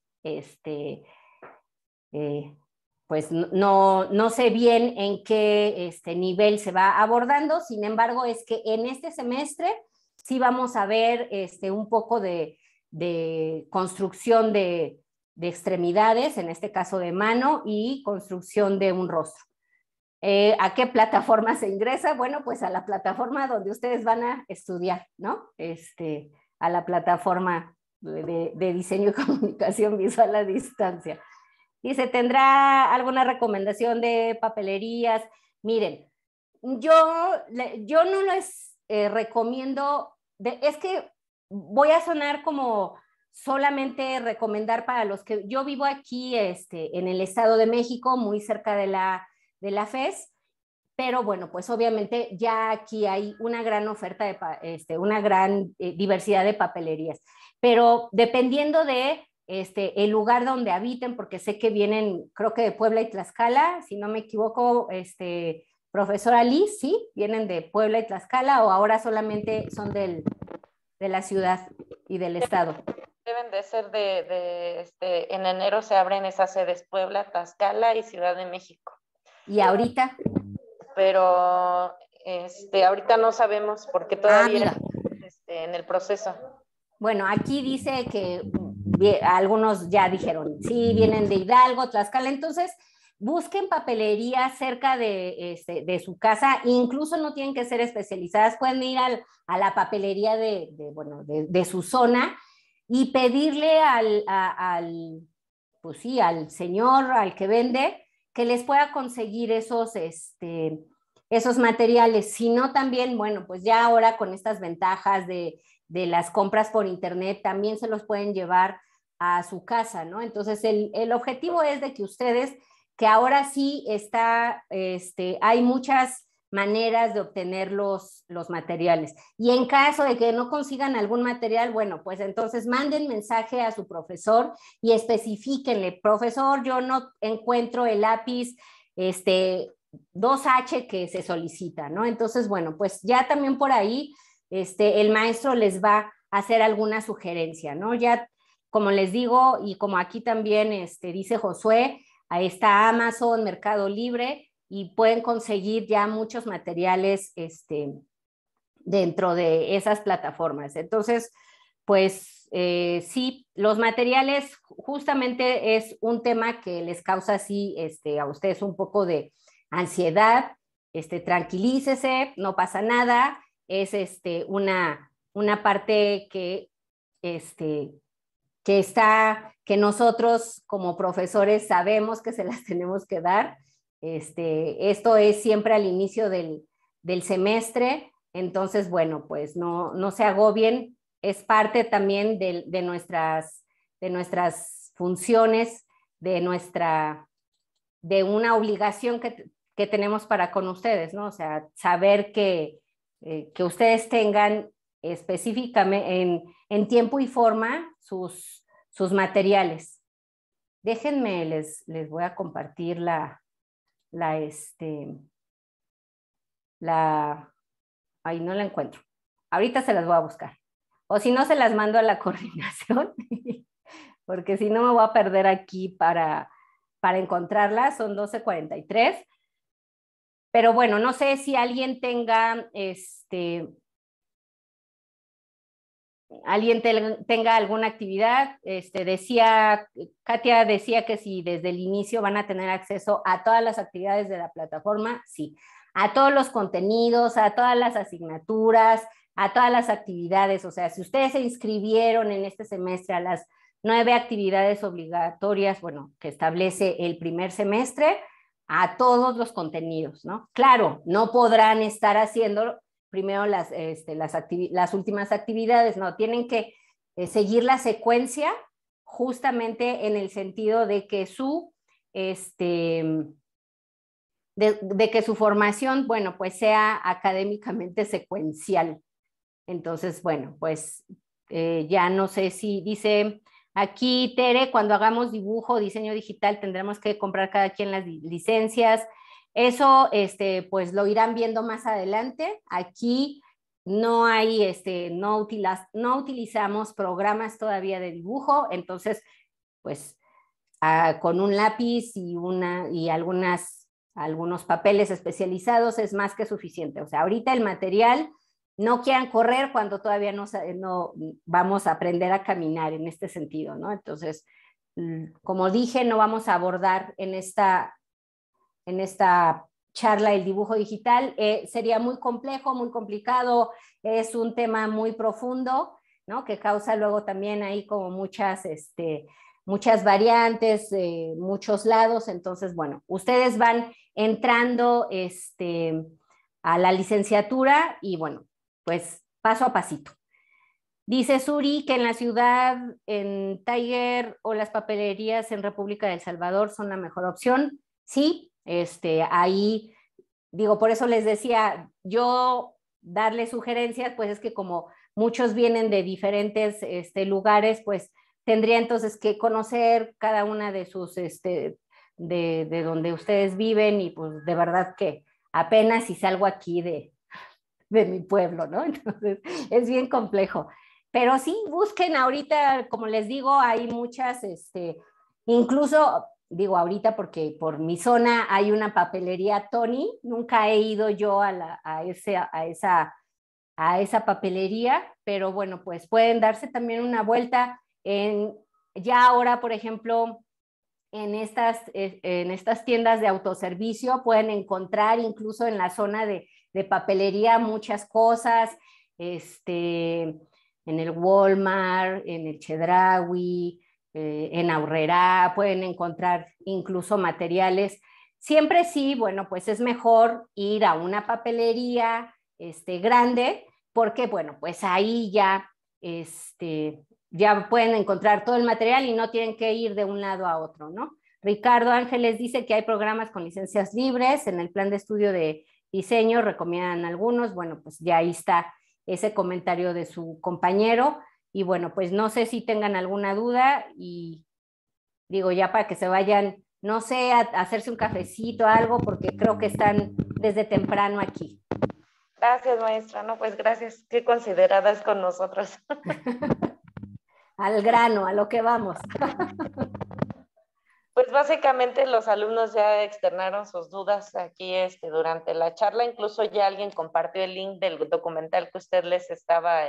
pues no sé bien en qué nivel se va abordando. Sin embargo, es que en este semestre sí vamos a ver un poco de construcción de extremidades, en este caso de mano, y construcción de un rostro. ¿A qué plataforma se ingresa? Bueno, pues a la plataforma donde ustedes van a estudiar, ¿no? A la plataforma de diseño y comunicación visual a distancia. Dice, ¿tendrá alguna recomendación de papelerías? Miren, yo no les recomiendo, es que voy a sonar como solamente recomendar para los que, yo vivo aquí en el Estado de México, muy cerca de la FES, pero bueno, pues obviamente ya aquí hay una gran oferta, una gran diversidad de papelerías, pero dependiendo de el lugar donde habiten, porque sé que vienen, creo que de Puebla y Tlaxcala, si no me equivoco, profesora Liz, ¿sí? ¿Vienen de Puebla y Tlaxcala o ahora solamente son de la ciudad y del estado? Deben de ser en enero se abren esas sedes Puebla, Tlaxcala y Ciudad de México. ¿Y ahorita? Pero ahorita no sabemos porque todavía en el proceso. Bueno, aquí dice que algunos ya dijeron, sí, vienen de Hidalgo, Tlaxcala, entonces busquen papelería cerca de su casa, incluso no tienen que ser especializadas, pueden ir a la papelería de su zona y pedirle pues sí, al señor, al que vende, que les pueda conseguir esos materiales. Si no, también, bueno, pues ya ahora con estas ventajas de las compras por internet, también se los pueden llevar a su casa, ¿no? Entonces, el objetivo es de que ustedes, que ahora sí hay muchas maneras de obtener los materiales. Y en caso de que no consigan algún material, bueno, pues entonces manden mensaje a su profesor y especifíquenle, profesor, yo no encuentro el lápiz 2H que se solicita, ¿no? Entonces, bueno, pues ya también por ahí el maestro les va a hacer alguna sugerencia, ¿no? Ya, como les digo, y como aquí también dice Josué, ahí está Amazon, Mercado Libre, y pueden conseguir ya muchos materiales dentro de esas plataformas. Entonces, pues sí, los materiales justamente es un tema que les causa así a ustedes un poco de ansiedad. Tranquilícese, no pasa nada, es una parte que que nosotros como profesores sabemos que se las tenemos que dar. Esto es siempre al inicio del semestre, entonces, bueno, pues no se agobien, es parte también de nuestras funciones, de una obligación que tenemos para con ustedes, ¿no? O sea, saber que ustedes tengan específicamente en tiempo y forma sus materiales. Déjenme, les voy a compartir ahí no la encuentro. Ahorita se las voy a buscar. O si no, se las mando a la coordinación, porque si no me voy a perder aquí para encontrarlas. Son 12:43. Pero bueno, no sé si alguien tenga tenga alguna actividad. Katia decía que si desde el inicio van a tener acceso a todas las actividades de la plataforma, sí, a todos los contenidos, a todas las asignaturas, a todas las actividades. O sea, si ustedes se inscribieron en este semestre a las 9 actividades obligatorias, bueno, que establece el primer semestre, a todos los contenidos, ¿no? Claro, no podrán estar haciendo primero las últimas actividades, no, tienen que seguir la secuencia justamente en el sentido de que de que su formación, bueno, pues sea académicamente secuencial. Entonces, bueno, pues ya no sé si dice aquí Tere, cuando hagamos dibujo o diseño digital tendremos que comprar cada quien las licencias. Eso, pues lo irán viendo más adelante. Aquí no hay, no utilizamos programas todavía de dibujo, entonces, pues con un lápiz y algunos papeles especializados es más que suficiente. O sea, ahorita el material, no quieran correr cuando todavía no vamos a aprender a caminar en este sentido, ¿no? Entonces, como dije, no vamos a abordar en esta charla el dibujo digital. Sería muy complejo, muy complicado, es un tema muy profundo, ¿no? Que causa luego también ahí como muchas variantes, muchos lados. Entonces, bueno, ustedes van entrando a la licenciatura y bueno, pues paso a pasito. Dice Suri que en la ciudad, en Tiger o las papelerías en República del Salvador son la mejor opción. Sí, ahí, digo, por eso les decía, yo darles sugerencias, pues es que como muchos vienen de diferentes lugares, pues tendría entonces que conocer cada una de sus, de donde ustedes viven y pues de verdad que apenas si salgo aquí de mi pueblo, ¿no? Entonces es bien complejo. Pero sí, busquen ahorita, como les digo, hay muchas, incluso, digo ahorita porque por mi zona hay una papelería Tony, nunca he ido yo a esa papelería, pero bueno, pues pueden darse también una vuelta ya ahora, por ejemplo, en estas tiendas de autoservicio pueden encontrar incluso en la zona de papelería muchas cosas, en el Walmart, en el Chedraui, en Aurrerá, pueden encontrar incluso materiales. Siempre sí, bueno, pues es mejor ir a una papelería grande, porque bueno, pues ahí ya, ya pueden encontrar todo el material y no tienen que ir de un lado a otro, ¿no? Ricardo Ángeles dice que hay programas con licencias libres, en el plan de estudio de diseño recomiendan algunos. Bueno, pues ya ahí está ese comentario de su compañero, y bueno, pues no sé si tengan alguna duda, y digo ya para que se vayan, no sé, a hacerse un cafecito, algo, porque creo que están desde temprano aquí. Gracias, maestra. No, pues gracias. Qué considerada es con nosotros. Al grano, a lo que vamos. Pues básicamente los alumnos ya externaron sus dudas aquí durante la charla. Incluso ya alguien compartió el link del documental que usted les estaba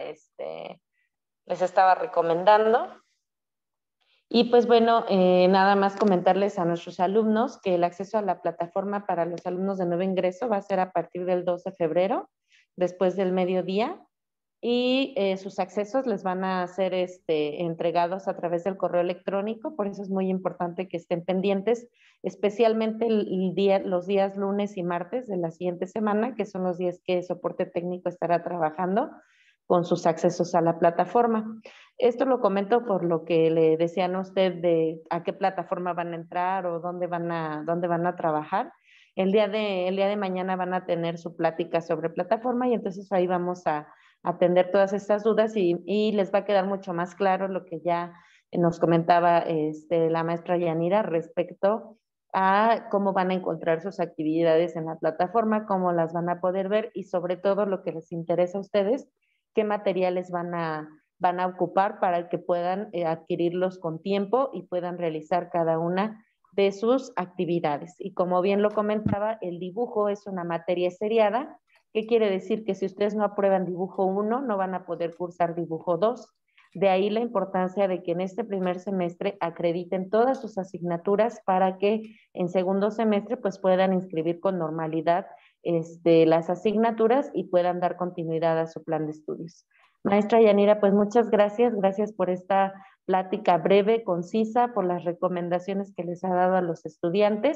recomendando. Y pues bueno, nada más comentarles a nuestros alumnos que el acceso a la plataforma para los alumnos de nuevo ingreso va a ser a partir del 2 de febrero, después del mediodía. Y sus accesos les van a ser entregados a través del correo electrónico, por eso es muy importante que estén pendientes, especialmente los días lunes y martes de la siguiente semana, que son los días que soporte técnico estará trabajando con sus accesos a la plataforma. Esto lo comento por lo que le decían a usted de a qué plataforma van a entrar o dónde van a trabajar. El día de mañana van a tener su plática sobre plataforma y entonces ahí vamos a atender todas estas dudas y les va a quedar mucho más claro lo que ya nos comentaba la maestra Yanira respecto a cómo van a encontrar sus actividades en la plataforma, cómo las van a poder ver y sobre todo lo que les interesa a ustedes, qué materiales van a ocupar para que puedan adquirirlos con tiempo y puedan realizar cada una de sus actividades. Y como bien lo comentaba, el dibujo es una materia seriada. ¿Qué quiere decir? Que si ustedes no aprueban dibujo 1, no van a poder cursar dibujo 2. De ahí la importancia de que en este primer semestre acrediten todas sus asignaturas para que en segundo semestre pues puedan inscribir con normalidad las asignaturas y puedan dar continuidad a su plan de estudios. Maestra Yanira, pues muchas gracias. Gracias por esta plática breve, concisa, por las recomendaciones que les ha dado a los estudiantes.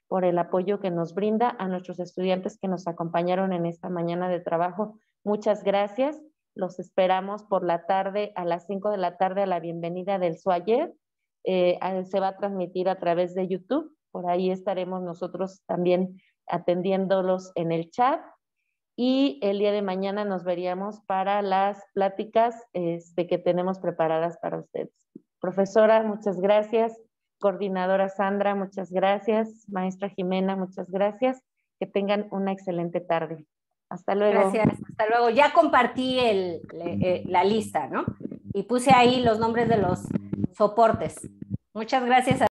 por el apoyo que nos brinda, a nuestros estudiantes que nos acompañaron en esta mañana de trabajo. Muchas gracias. Los esperamos por la tarde, a las 5 de la tarde, a la bienvenida del SUAYED. Se va a transmitir a través de YouTube. Por ahí estaremos nosotros también atendiéndolos en el chat. Y el día de mañana nos veríamos para las pláticas que tenemos preparadas para ustedes. Profesora, muchas gracias. Coordinadora Sandra, muchas gracias. Maestra Jimena, muchas gracias. Que tengan una excelente tarde. Hasta luego. Gracias, hasta luego. Ya compartí la lista, ¿no? Y puse ahí los nombres de los soportes. Muchas gracias.